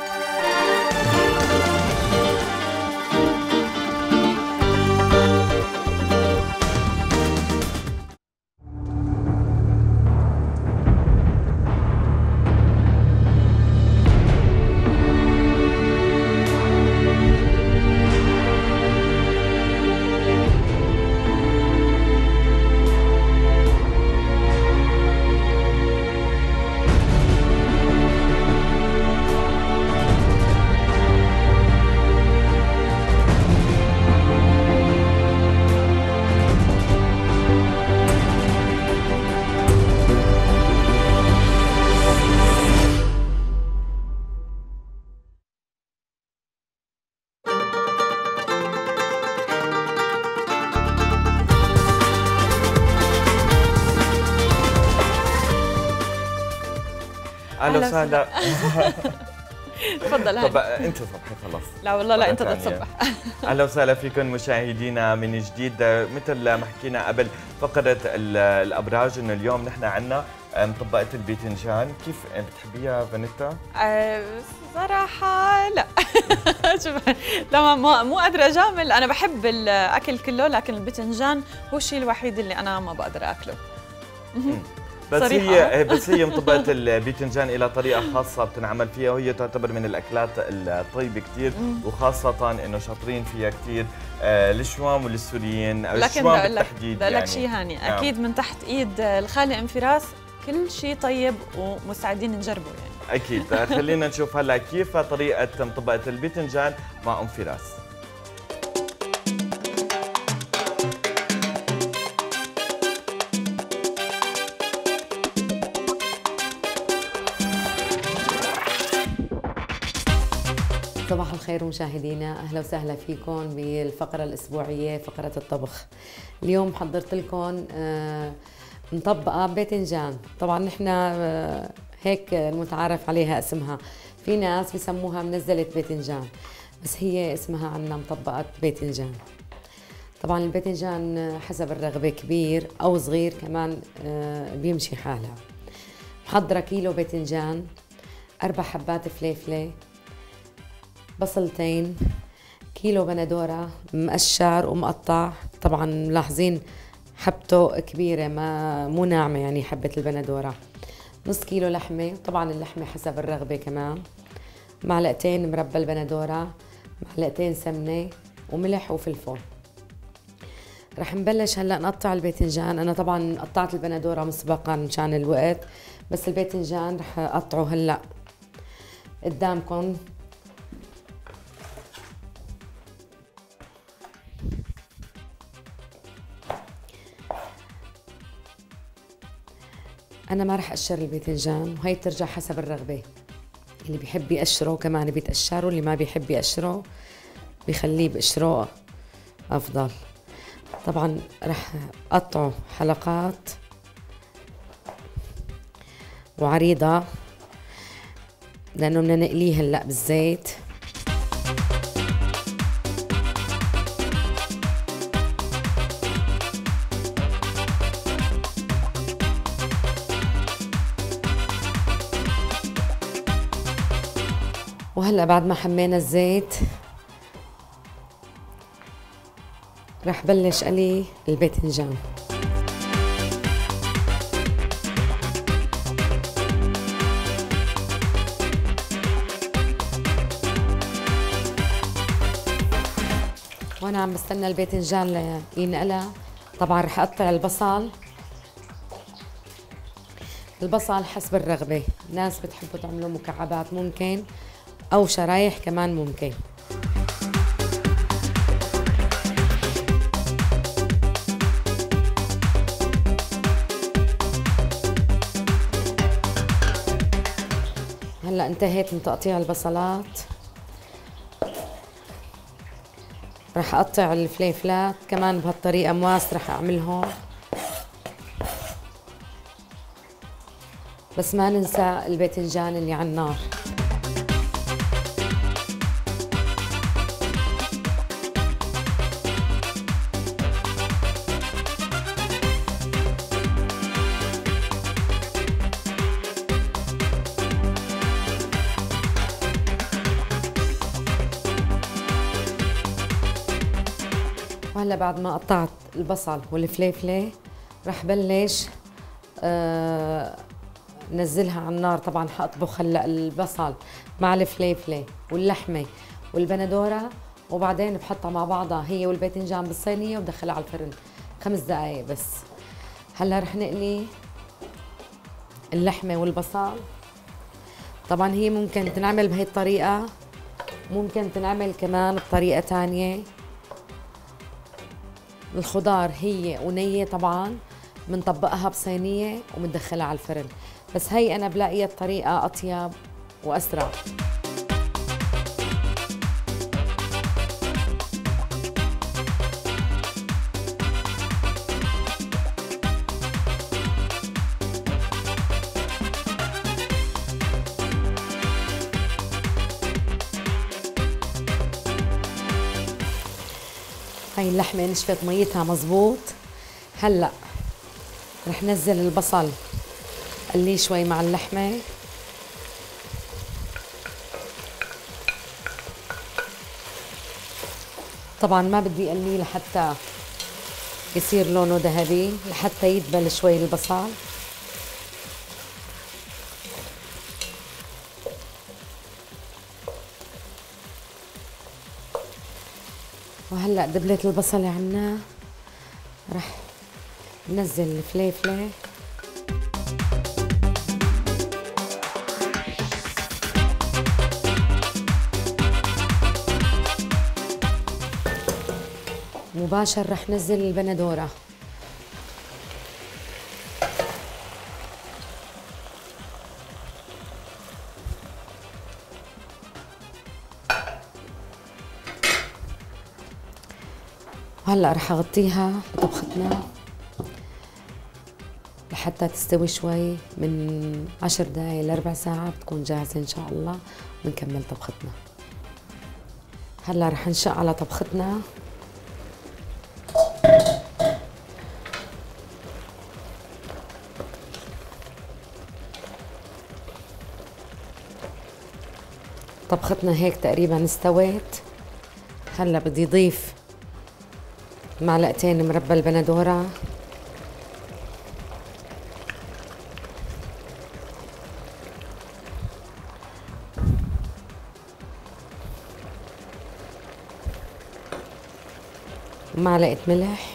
اهلا وسهلا. تفضل. طب انت صبحي خلص. لا والله لا، انت بدك تصبح. اهلا وسهلا فيكم مشاهدينا من جديد. مثل ما حكينا قبل فقره الابراج، انه اليوم نحن عندنا مطبقه الباذنجان. كيف بتحبيها فانيتا؟ صراحه لا. شوف، لما مو قادره اجامل، انا بحب الاكل كله، لكن الباذنجان هو الشيء الوحيد اللي انا ما بقدر اكله. بس هي مطبقة الباذنجان إلى طريقة خاصة بتنعمل فيها، وهي تعتبر من الأكلات الطيبة كتير، وخاصة إنه شاطرين فيها كتير الشوام والسوريين. الشوام بالتحديد بدي أقول لك شيء هاني، أكيد من تحت إيد الخالة أم فراس كل شيء طيب ومستعدين نجربه يعني. أكيد. خلينا نشوف هلا كيف طريقة مطبقة الباذنجان مع أم فراس. صباح الخير مشاهدينا، أهلا وسهلا فيكم بالفقرة الأسبوعية فقرة الطبخ. اليوم حضرت لكم مطبقة باذنجان. طبعا نحن هيك المتعارف عليها اسمها، في ناس بيسموها منزلة باذنجان، بس هي اسمها عنا مطبقة باذنجان. طبعا الباذنجان حسب الرغبة كبير أو صغير كمان بيمشي حالها. محضرة كيلو باذنجان، 4 حبات فليفلة، بصلتين، كيلو بندورة مقشر ومقطع. طبعا ملاحظين حبته كبيرة مو ناعمة يعني حبة البندورة. نص كيلو لحمة، طبعا اللحمة حسب الرغبة كمان. معلقتين مربى البندورة، معلقتين سمنة وملح وفلفل. رح نبلش هلا نقطع الباذنجان. انا طبعا قطعت البندورة مسبقا مشان الوقت، بس الباذنجان رح اقطعه هلا قدامكم. أنا ما رح أقشر الباذنجان، وهي بترجع حسب الرغبة. اللي بيحب يقشره كمان بيتقشر، واللي ما بيحب يقشره بيخليه بقشره أفضل. طبعا رح أقطعه حلقات وعريضة لأنه بدنا نقليه هلأ بالزيت. وهلا بعد ما حمينا الزيت رح بلش قلي الباذنجان. وانا عم بستنى الباذنجان لينقلى، طبعا رح اقطع البصل. البصل حسب الرغبة، ناس بتحبوا تعملوا مكعبات ممكن، أو شرايح كمان ممكن. هلا انتهيت من تقطيع البصلات. رح أقطع الفليفلات كمان بهالطريقة، مواس رح أعملهم، بس ما ننسى الباذنجان اللي على النار. وهلا بعد ما قطعت البصل والفليفله رح بلش نزلها على النار. طبعا حاطبخ هلا البصل مع الفليفله واللحمه والبندوره، وبعدين بحطها مع بعضها هي والباذنجان بالصينيه وبدخلها على الفرن 5 دقائق بس. هلا رح نقلي اللحمه والبصل. طبعا هي ممكن تنعمل بهي الطريقه، ممكن تنعمل كمان بطريقه ثانيه. الخضار هي ونية طبعا بنطبقها بصينية وبندخلها على الفرن، بس هي أنا بلاقيها الطريقة أطيب وأسرع. هاي اللحمة نشفت ميتها مزبوط. هلأ رح نزل البصل قليه شوي مع اللحمة. طبعا ما بدي قليه لحتى يصير لونه ذهبي، لحتى يدبل شوي البصل. وهلا دبلت البصلة عنا، رح ننزل الفليفلة مباشر. رح نزل البندورة وهلا رح اغطيها بطبختنا لحتى تستوي شوي، من 10 دقايق لربع ساعة بتكون جاهزة إن شاء الله، ونكمل طبختنا. هلا رح نشق على طبختنا. طبختنا هيك تقريبا استوت. هلا بدي ضيف معلقتين مربى البندورة، ومعلقة ملح،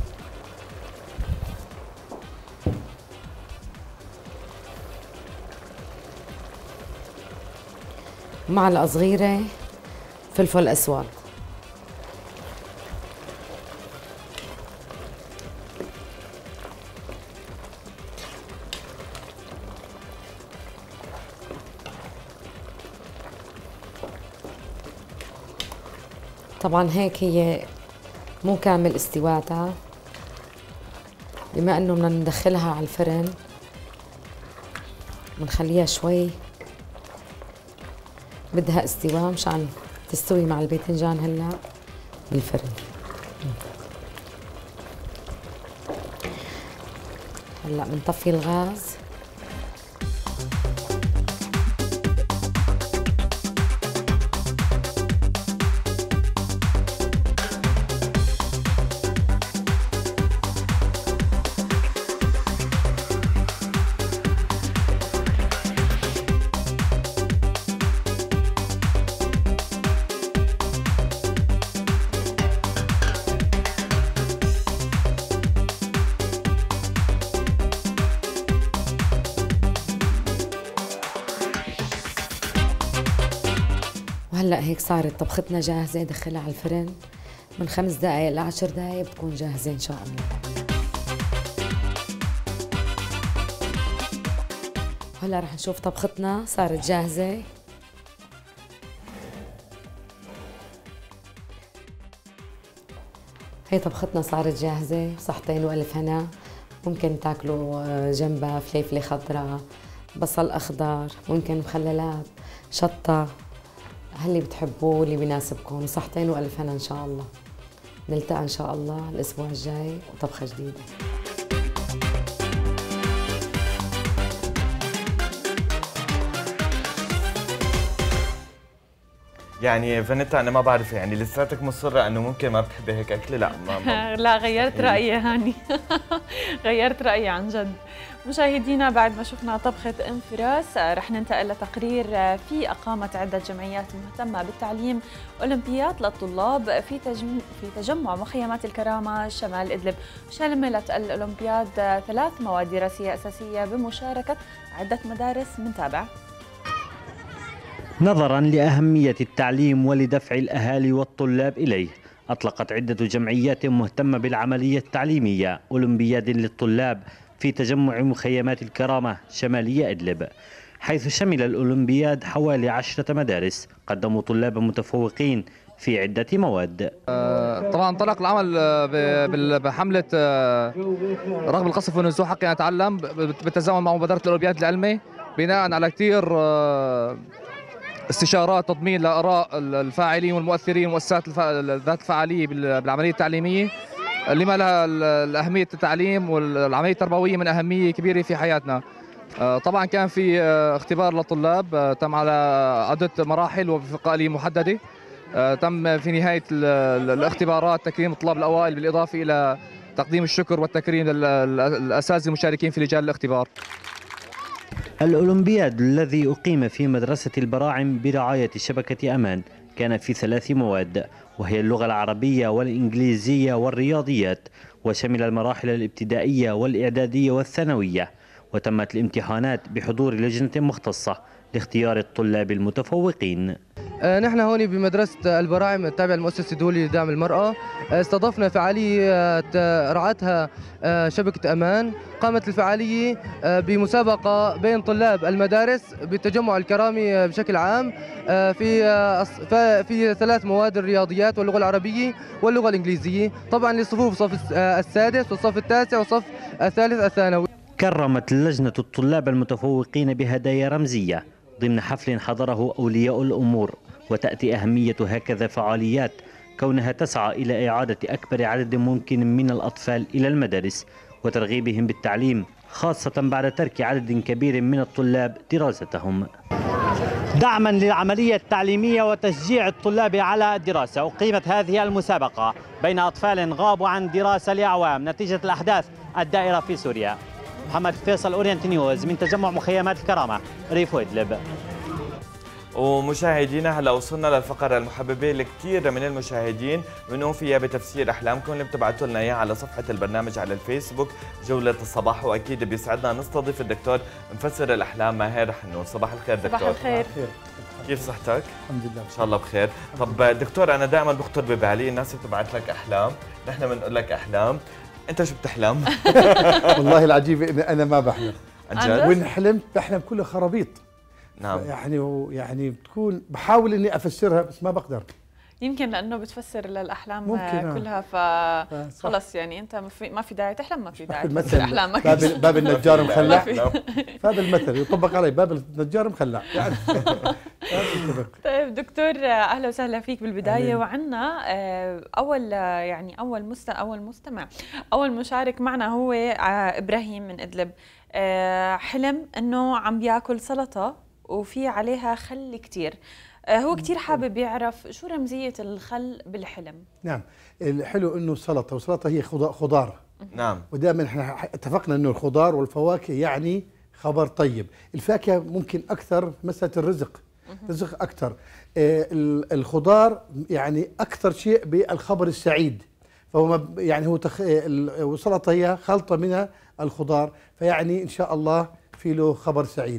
ومعلقة صغيرة فلفل أسود. طبعا هيك هي مو كامل استواتها، بما انه بدنا ندخلها على الفرن بنخليها شوي بدها استواء مشان تستوي مع الباذنجان هلا بالفرن. هلا بنطفي الغاز. وهلا هيك صارت طبختنا جاهزة، دخلها على الفرن من 5 دقايق ل 10 دقايق بتكون جاهزة إن شاء الله. هلا رح نشوف طبختنا صارت جاهزة. هي طبختنا صارت جاهزة، صحتين وألف هنا. ممكن تاكلوا جنبها فليفلة خضراء، بصل أخضر، ممكن مخللات، شطة، اللي بتحبوه اللي بيناسبكم. صحتين وألف هنا إن شاء الله. نلتقى إن شاء الله الأسبوع الجاي وطبخة جديدة. يعني فانيتا انا ما بعرف، يعني لساتك مصره انه ممكن ما بتحبي هيك اكله؟ لا لا غيرت رايي هاني. غيرت رايي عن جد. مشاهدينا بعد ما شفنا طبخة ام فراس رح ننتقل لتقرير في أقامت عدة جمعيات مهتمة بالتعليم أولمبياد للطلاب في تجمع مخيمات الكرامة شمال إدلب. شملت الأولمبياد 3 مواد دراسية أساسية بمشاركة عدة مدارس. منتابع. نظراً لأهمية التعليم ولدفع الأهالي والطلاب إليه، أطلقت عدة جمعيات مهتمة بالعملية التعليمية أولمبياد للطلاب في تجمع مخيمات الكرامة شمالية إدلب، حيث شمل الأولمبياد حوالي 10 مدارس قدموا طلاب متفوقين في عدة مواد. طبعا انطلق العمل بحملة رغم القصف والنزوح حقي أن أتعلم بالتزامن مع مبادرة الأولمبياد العلمي، بناء على كثير استشارات تضمين لآراء الفاعلين والمؤثرين والمؤسسات ذات الفعالية بالعملية التعليمية، لما لها الأهمية التعليم والعملية التربوية من أهمية كبيرة في حياتنا. طبعا كان في اختبار للطلاب تم على عدة مراحل وبفقالية محددة. تم في نهاية الاختبارات تكريم الطلاب الأوائل بالإضافة إلى تقديم الشكر والتكريم للأساتذة المشاركين في لجان الاختبار. الأولمبياد الذي أقيم في مدرسة البراعم برعاية شبكة أمان كان في 3 مواد، وهي اللغة العربية والإنجليزية والرياضيات، وشمل المراحل الابتدائية والإعدادية والثانوية، وتمت الامتحانات بحضور لجنة مختصة لاختيار الطلاب المتفوقين. نحن هون بمدرسة البراعم التابعة للمؤسسة الدولية لدعم المرأة. استضفنا فعالية رعتها شبكة أمان. قامت الفعالية بمسابقة بين طلاب المدارس بالتجمع الكرامي بشكل عام في 3 مواد: الرياضيات واللغة العربية واللغة الإنجليزية، طبعا لصفوف الصف السادس والصف التاسع والصف الثالث الثانوي. كرمت اللجنة الطلاب المتفوقين بهدايا رمزية ضمن حفل حضره أولياء الأمور، وتأتي أهمية هكذا فعاليات كونها تسعى إلى إعادة أكبر عدد ممكن من الأطفال إلى المدارس وترغيبهم بالتعليم، خاصة بعد ترك عدد كبير من الطلاب دراستهم. دعما للعملية التعليمية وتشجيع الطلاب على الدراسة، أقيمت هذه المسابقة بين أطفال غابوا عن دراسة لأعوام نتيجة الأحداث الدائرة في سوريا. محمد فيصل، أورينت نيوز، من تجمع مخيمات الكرامة، ريف إدلب. ومشاهدينا هلا وصلنا للفقره المحببه لكثير من المشاهدين بنقوم فيها بتفسير احلامكم اللي بتبعتوا لنا اياه على صفحه البرنامج على الفيسبوك جوله الصباح، واكيد بيسعدنا نستضيف الدكتور مفسر الاحلام ماهر حنون. صباح الخير دكتور. صباح الخير. كيف صحتك؟ الحمد لله ان شاء الله بخير. طب دكتور، انا دائما بخطر ببالي الناس بتبعت لك احلام، نحن بنقول لك احلام، انت شو بتحلم؟ والله العجيب انا ما بحلم عن جد؟ وان حلمت بحلم كله خرابيط. نعم. يعني بتكون بحاول اني افسرها بس ما بقدر. يمكن لانه بتفسر للاحلام ممكن كلها فخلص يعني انت ما في داعي تحلم، ما في داعي تفسر احلامك. باب النجار مخلع. هذا المثل يطبق علي، باب النجار مخلع يعني. طيب دكتور، اهلا وسهلا فيك بالبدايه. وعندنا اول مشارك معنا هو ابراهيم من ادلب. حلم انه عم بياكل سلطه وفي عليها خل كثير. هو كثير حابب يعرف شو رمزيه الخل بالحلم. نعم، الحلو انه سلطه، والسلطه هي خضار. نعم. ودائما احنا اتفقنا انه الخضار والفواكه يعني خبر طيب. الفاكهه ممكن اكثر مساله الرزق، رزق اكثر. الخضار يعني اكثر شيء بالخبر السعيد، فهو يعني هو والسلطه هي خلطه من الخضار، فيعني ان شاء الله في له خبر سعيد.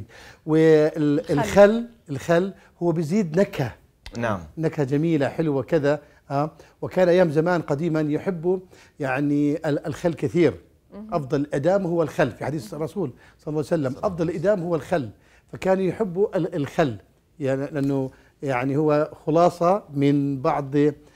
والخل هو بيزيد نكهه. نعم. نكهه جميله حلوه كذا. وكان ايام زمان قديما يحبوا يعني الخل كثير. افضل الادام هو الخل، في حديث الرسول صلى الله عليه وسلم افضل الادام هو الخل، فكانوا يحبوا الخل يعني لانه يعني هو خلاصه من بعض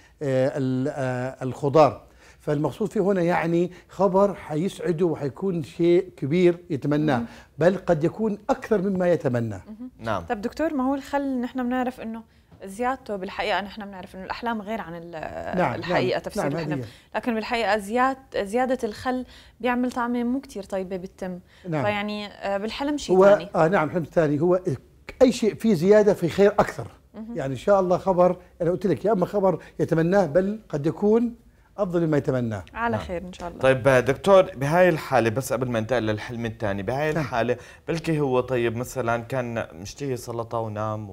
الخضار. فالمقصود فيه هنا يعني خبر حيسعده وحيكون شيء كبير يتمناه، بل قد يكون أكثر مما يتمناه. نعم. طب دكتور، ما هو الخل نحن بنعرف إنه زيادته بالحقيقة، نحن بنعرف إنه الأحلام غير عن الحقيقة. تفسير الحلم، لكن بالحقيقة زيادة الخل بيعمل طعمة مو كتير طيبة بالتم. نعم. فيعني بالحلم شيء ثاني. نعم، الحلم الثاني هو أي شيء فيه زيادة في خير أكثر. يعني إن شاء الله خبر، أنا قلت لك يا أما خبر يتمناه بل قد يكون أفضل مما يتمناه. على خير إن شاء الله. طيب دكتور، بهاي الحالة بس قبل ما ننتقل للحلم الثاني، بهاي الحالة بلكي هو طيب مثلا كان مشتهي سلطة ونام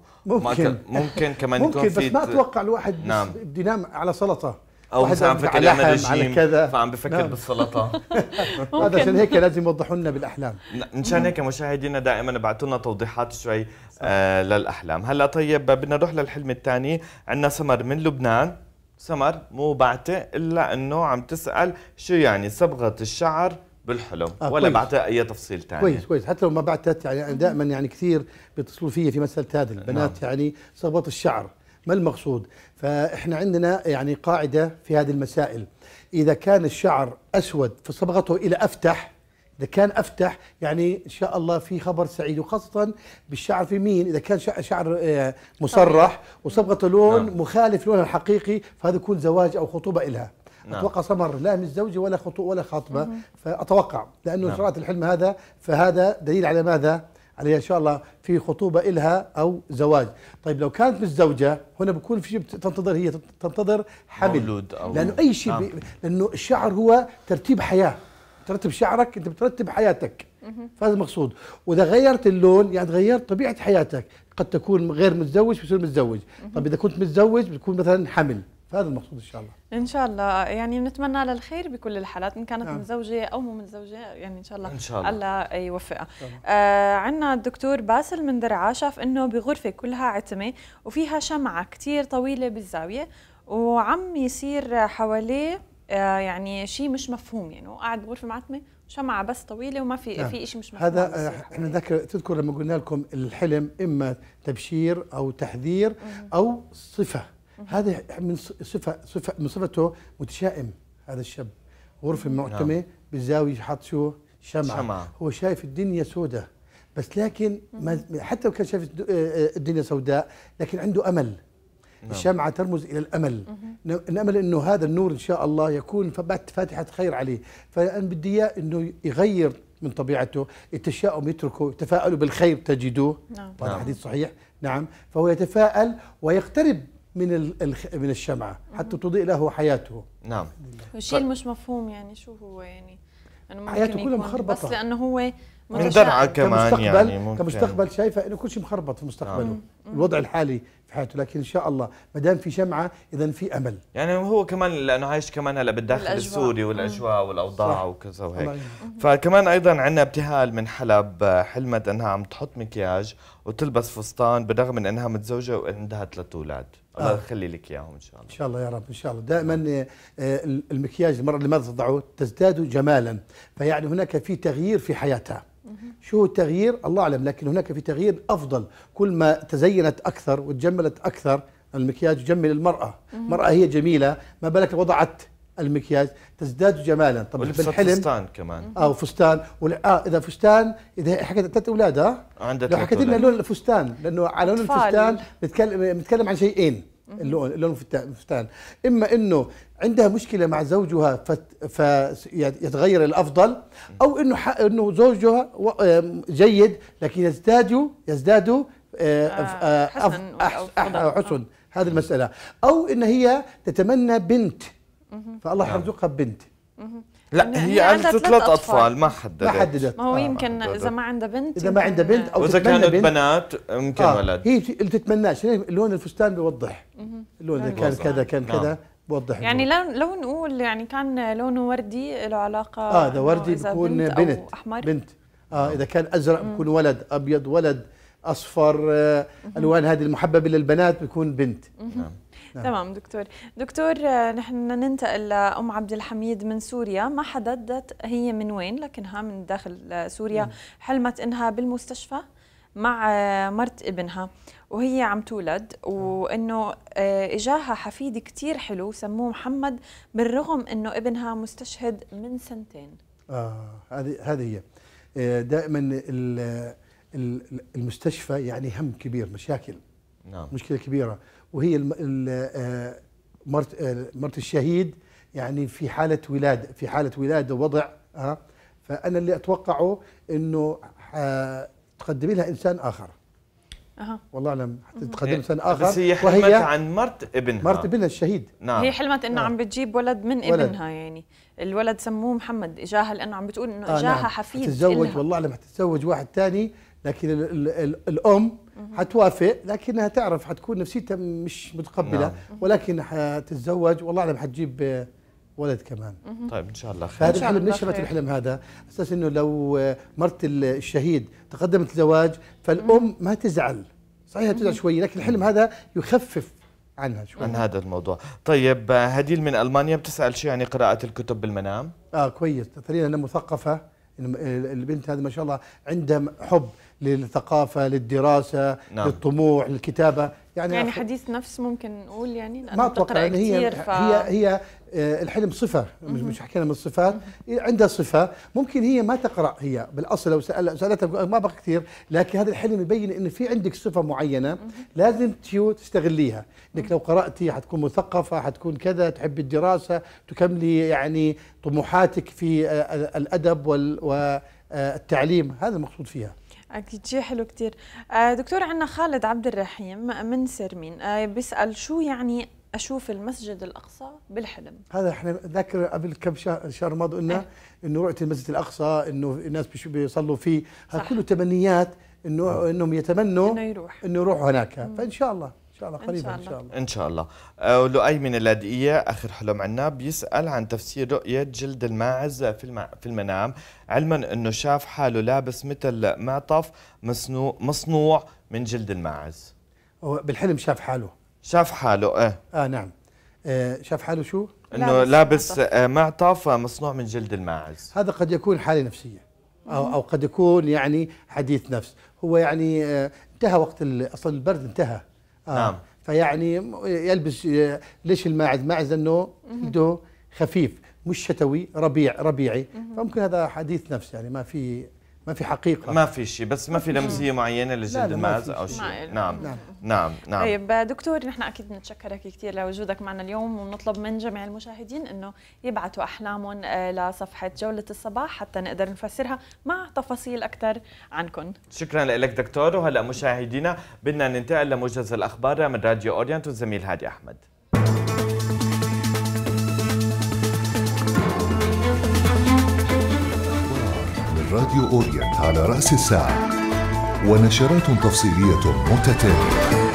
ممكن كمان ممكن، بس ما أتوقع الواحد نعم. بده ينام على سلطة أو مثلا عم فكر يعمل رجيم كذا فعم بفكر بالسلطة. هذا عشان هيك لازم يوضحوا لنا بالأحلام. مشان هيك مشاهدينا دائما ابعثوا لنا توضيحات شوي للأحلام. هلا طيب بدنا نروح للحلم الثاني. عندنا سمر من لبنان. سمر مو بعتة إلا أنه عم تسأل شو يعني صبغة الشعر بالحلم، ولا بعتة أي تفصيل ثاني. كويس حتى لو ما بعتت يعني دائما يعني كثير بيتصلوا فيي في مسألة هذه البنات. نعم. يعني صبغة الشعر ما المقصود؟ فإحنا عندنا يعني قاعدة في هذه المسائل، إذا كان الشعر أسود فصبغته إلى أفتح، إذا كان أفتح يعني إن شاء الله في خبر سعيد، وخاصة بالشعر في مين إذا كان شعر مصرح وصبغة لون مخالف لونها الحقيقي، فهذا يكون زواج أو خطوبة إلها. أتوقع سمر لا من زوجة ولا ولا خاطبة، فأتوقع لأنه شرعت الحلم هذا، فهذا دليل على ماذا؟ على إن شاء الله في خطوبة إلها أو زواج. طيب لو كانت متزوجة هنا بكون في شيء تنتظر، هي تنتظر حمل، مولود أو لأنه أي شيء لأنه الشعر هو ترتيب حياة، ترتب شعرك انت بترتب حياتك، فهذا المقصود. واذا غيرت اللون يعني غيرت طبيعه حياتك، قد تكون غير متزوج بتصير متزوج. طب اذا كنت متزوج بتكون مثلا حمل، فهذا المقصود ان شاء الله. ان شاء الله، يعني بنتمنى لها الخير بكل الحالات ان كانت نعم. متزوجه او مو متزوجه، يعني ان شاء الله ان شاء الله الله يوفقها. عندنا الدكتور باسل من درعا شاف انه بغرفه كلها عتمه وفيها شمعه كثير طويله بالزاويه وعم يصير حواليه يعني شيء مش مفهوم، يعني هو قاعد بغرفه معتمه شمعة بس طويلة وما في نعم. في شيء مش مفهوم. هذا احنا تذكر لما قلنا لكم الحلم اما تبشير او تحذير او صفة. هذا من صفة من صفته متشائم. هذا الشاب غرفة معتمة بالزاوية حاط شو شمعة. هو شايف الدنيا سوداء بس لكن حتى لو كان شايف الدنيا سوداء لكن عنده أمل. الشمعة ترمز إلى الأمل. الأمل إنه هذا النور إن شاء الله يكون فاتحة خير عليه. فأنا بدي إياه إنه يغير من طبيعته، التشاؤم يتركه، تفاءلوا بالخير تجدوه. هذا حديث صحيح. نعم. فهو يتفاءل ويقترب من الشمعة حتى تضيء له حياته. نعم. الشيء مش مفهوم يعني شو هو يعني حياته كلها مخربطة بس لأنه هو من درعا كمان يعني كمستقبل شايفة إنه كل شيء مخربط في مستقبله. الوضع الحالي في حياته، لكن إن شاء الله ما دام في شمعة إذا في أمل. يعني هو كمان لأنه عايش كمان هلا بالداخل السوري والأجواء والأوضاع وكذا وهيك. فكمان أيضا عندنا ابتهال من حلب حلمت أنها عم تحط مكياج وتلبس فستان بالرغم من أنها متزوجة وعندها 3 أولاد. الله يخلي لك إياهم إن شاء الله. إن شاء الله يا رب. إن شاء الله دائما المكياج المرأة اللي ما تضعه تزداد جمالا، فيعني هناك في تغيير في حياتها. شو التغيير؟ الله أعلم، لكن هناك في تغيير أفضل. كل ما تزينت أكثر وتجملت أكثر، المكياج يجمل المرأة. المرأة هي جميلة، ما بالك وضعت المكياج تزداد جمالا. طبعا بالحلم فستان كمان فستان إذا فستان إذا حكيت 3 أولاد لو حكيت لنا لون الفستان، لأنه على لون الفستان نتكلم عن شيئين. اللون الفستان إما إنه عندها مشكلة مع زوجها فيتغير الأفضل، أو إنه زوجها جيد لكن يزداد حسن. هذه المسألة. أو إن هي تتمنى بنت فالله يرزقها ببنت. لا هي عندها 3 أطفال ما حددت. ما هو يمكن إذا ما عندها بنت، إذا ما عندها بنت أو إذا كانت بنات يمكن ولد. هي اللي تتمناش. لون الفستان بيوضح. اللون إذا كان كذا كان كذا بوضح. يعني لو نقول يعني كان لونه وردي له علاقة إذا وردي بيكون بنت أحمر. بنت. إذا كان أزرق بيكون ولد، أبيض ولد، أصفر، ألوان هذه المحببة للبنات بيكون بنت. تمام دكتور نحن ننتقل لأم عبد الحميد من سوريا. ما حددت هي من وين لكنها من داخل سوريا. حلمت إنها بالمستشفى مع مرت ابنها وهي عم تولد، وإنه إجاها حفيد كتير حلو سموه محمد بالرغم إنه ابنها مستشهد من 2 هذه هي دائما المستشفى يعني هم كبير، مشاكل. نعم. مشكلة كبيرة. وهي مرت الشهيد يعني في حالة ولادة ووضع. فأنا اللي أتوقعه إنه تقدمي لها إنسان آخر. والله أعلم تقدم إنسان آخر. بس هي حلمت عن مرت ابنها الشهيد. نعم. هي حلمت إنه عم بتجيب ولد من ابنها، يعني الولد سموه محمد. إجاها لأنه عم بتقول إنه إجاها نعم. حفيد تتزوج. والله أعلم حتتزوج واحد ثاني، لكن الأم حتوافق لكنها تعرف حتكون نفسيتها مش متقبلة. نعم. ولكن حتتزوج والله أعلم حتجيب ولد كمان. طيب إن شاء الله خير. هذا الحلم نشرت الحلم هذا أساس إنه لو مرت الشهيد تقدمت الزواج فالأم ما تزعل. صحيح تزعل شوي لكن الحلم هذا يخفف عنها شوي عن هذا الموضوع. طيب هديل من ألمانيا بتسأل شيء يعني قراءة الكتب بالمنام. كويس. ترى أنها مثقفة. البنت هذه ما شاء الله عندها حب للثقافة، للدراسة. نعم. للطموح، للكتابة. يعني حديث نفس ممكن نقول يعني. ما أتوقع يعني هي الحلم صفة. مش حكينا من الصفات. عندها صفة. ممكن هي ما تقرأ. هي بالأصل لو سألتها ما بقى كثير، لكن هذا الحلم يبين إن في عندك صفة معينة لازم تستغليها. إنك لو قرأتي حتكون مثقفة، حتكون كذا، تحب الدراسة، تكملي يعني طموحاتك في الأدب والتعليم. هذا المقصود فيها. أكيد شيء حلو كتير. دكتور عندنا خالد عبد الرحيم من سرمين بيسأل شو يعني أشوف المسجد الأقصى بالحلم؟ هذا احنا ذاكر قبل كم شهر ماضي قلنا إنه رؤية المسجد الأقصى، إنه الناس بيصلوا فيه. هذا كله تمنيات إنهم يتمنوا إنه يروحوا هناك. فإن شاء الله إن شاء الله قريبا إن شاء الله. إن شاء الله. ولؤي من اللاذقية آخر حلم عنا بيسأل عن تفسير رؤية جلد الماعز في المنام، علما أنه شاف حاله لابس مثل معطف مصنوع من جلد الماعز. هو بالحلم شاف حاله. شاف حاله نعم. شاف حاله شو؟ انه لابس معطف مصنوع من جلد الماعز. هذا قد يكون حالة نفسية أو قد يكون يعني حديث نفس. هو يعني انتهى وقت أصلا البرد انتهى. نعم. فيعني يلبس ليش الماعز؟ ماعز انه جلده خفيف مش شتوي ربيعي، فممكن هذا حديث نفس يعني ما في حقيقة، ما في شيء، بس ما في لمسية معينة لجلد الماعز أو شيء. نعم. طيب دكتور، نحن أكيد بنتشكرك كثير لوجودك معنا اليوم، وبنطلب من جميع المشاهدين إنه يبعثوا أحلامهم لصفحة جولة الصباح حتى نقدر نفسرها مع تفاصيل أكثر عنكم. شكرا لك دكتور. وهلا مشاهدينا بدنا ننتقل لموجز الأخبار من راديو أورينت والزميل هادي أحمد. راديو أورينت على رأس الساعة ونشرات تفصيلية متتالية.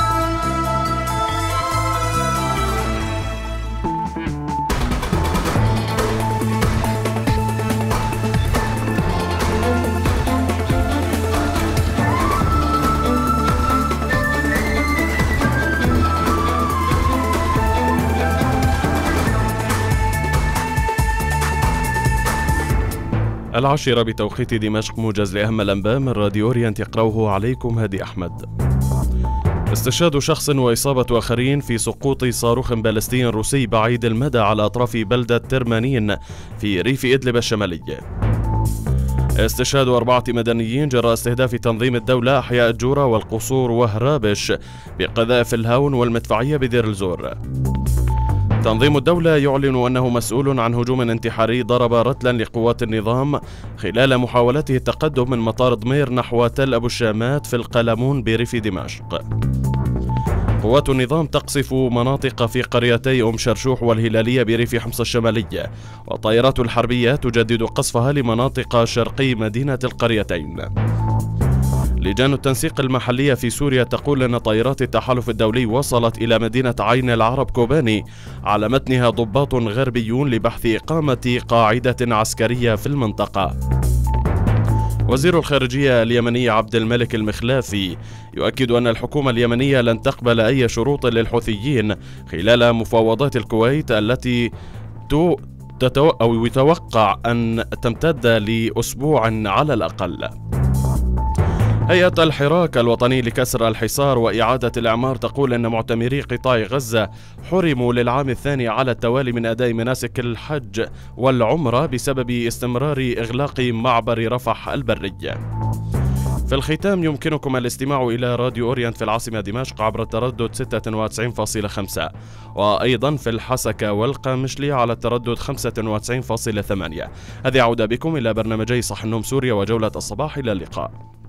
العاشرة بتوقيت دمشق، موجز لأهم الأنباء من راديو أورينت يقرأه عليكم هادي أحمد. استشهاد شخص وإصابة آخرين في سقوط صاروخ باليستي روسي بعيد المدى على أطراف بلدة ترمانين في ريف إدلب الشمالي. استشهاد 4 مدنيين جراء استهداف تنظيم الدولة أحياء الجورة والقصور وهرابش بقذائف الهاون والمدفعية بدير الزور. تنظيم الدولة يعلن أنه مسؤول عن هجوم انتحاري ضرب رتلا لقوات النظام خلال محاولته التقدم من مطار ضمير نحو تل أبو الشامات في القلمون بريف دمشق. قوات النظام تقصف مناطق في قريتي أم شرشوح والهلالية بريف حمص الشمالية، والطائرات الحربية تجدد قصفها لمناطق شرقي مدينة القريتين. لجان التنسيق المحلية في سوريا تقول أن طائرات التحالف الدولي وصلت إلى مدينة عين العرب كوباني على متنها ضباط غربيون لبحث إقامة قاعدة عسكرية في المنطقة. وزير الخارجية اليمني عبد الملك المخلافي يؤكد أن الحكومة اليمنية لن تقبل أي شروط للحوثيين خلال مفاوضات الكويت التي يتوقع أن تمتد لأسبوع على الأقل. هيئة الحراك الوطني لكسر الحصار وإعادة الإعمار تقول أن معتمري قطاع غزة حرموا للعام الثاني على التوالي من أداء مناسك الحج والعمرة بسبب استمرار إغلاق معبر رفح البري. في الختام يمكنكم الاستماع إلى راديو أورينت في العاصمة دمشق عبر التردد 96.5 وأيضا في الحسكة والقامشلي على التردد 95.8. هذه عودة بكم إلى برنامجي صح النوم سوريا وجولة الصباح. إلى اللقاء.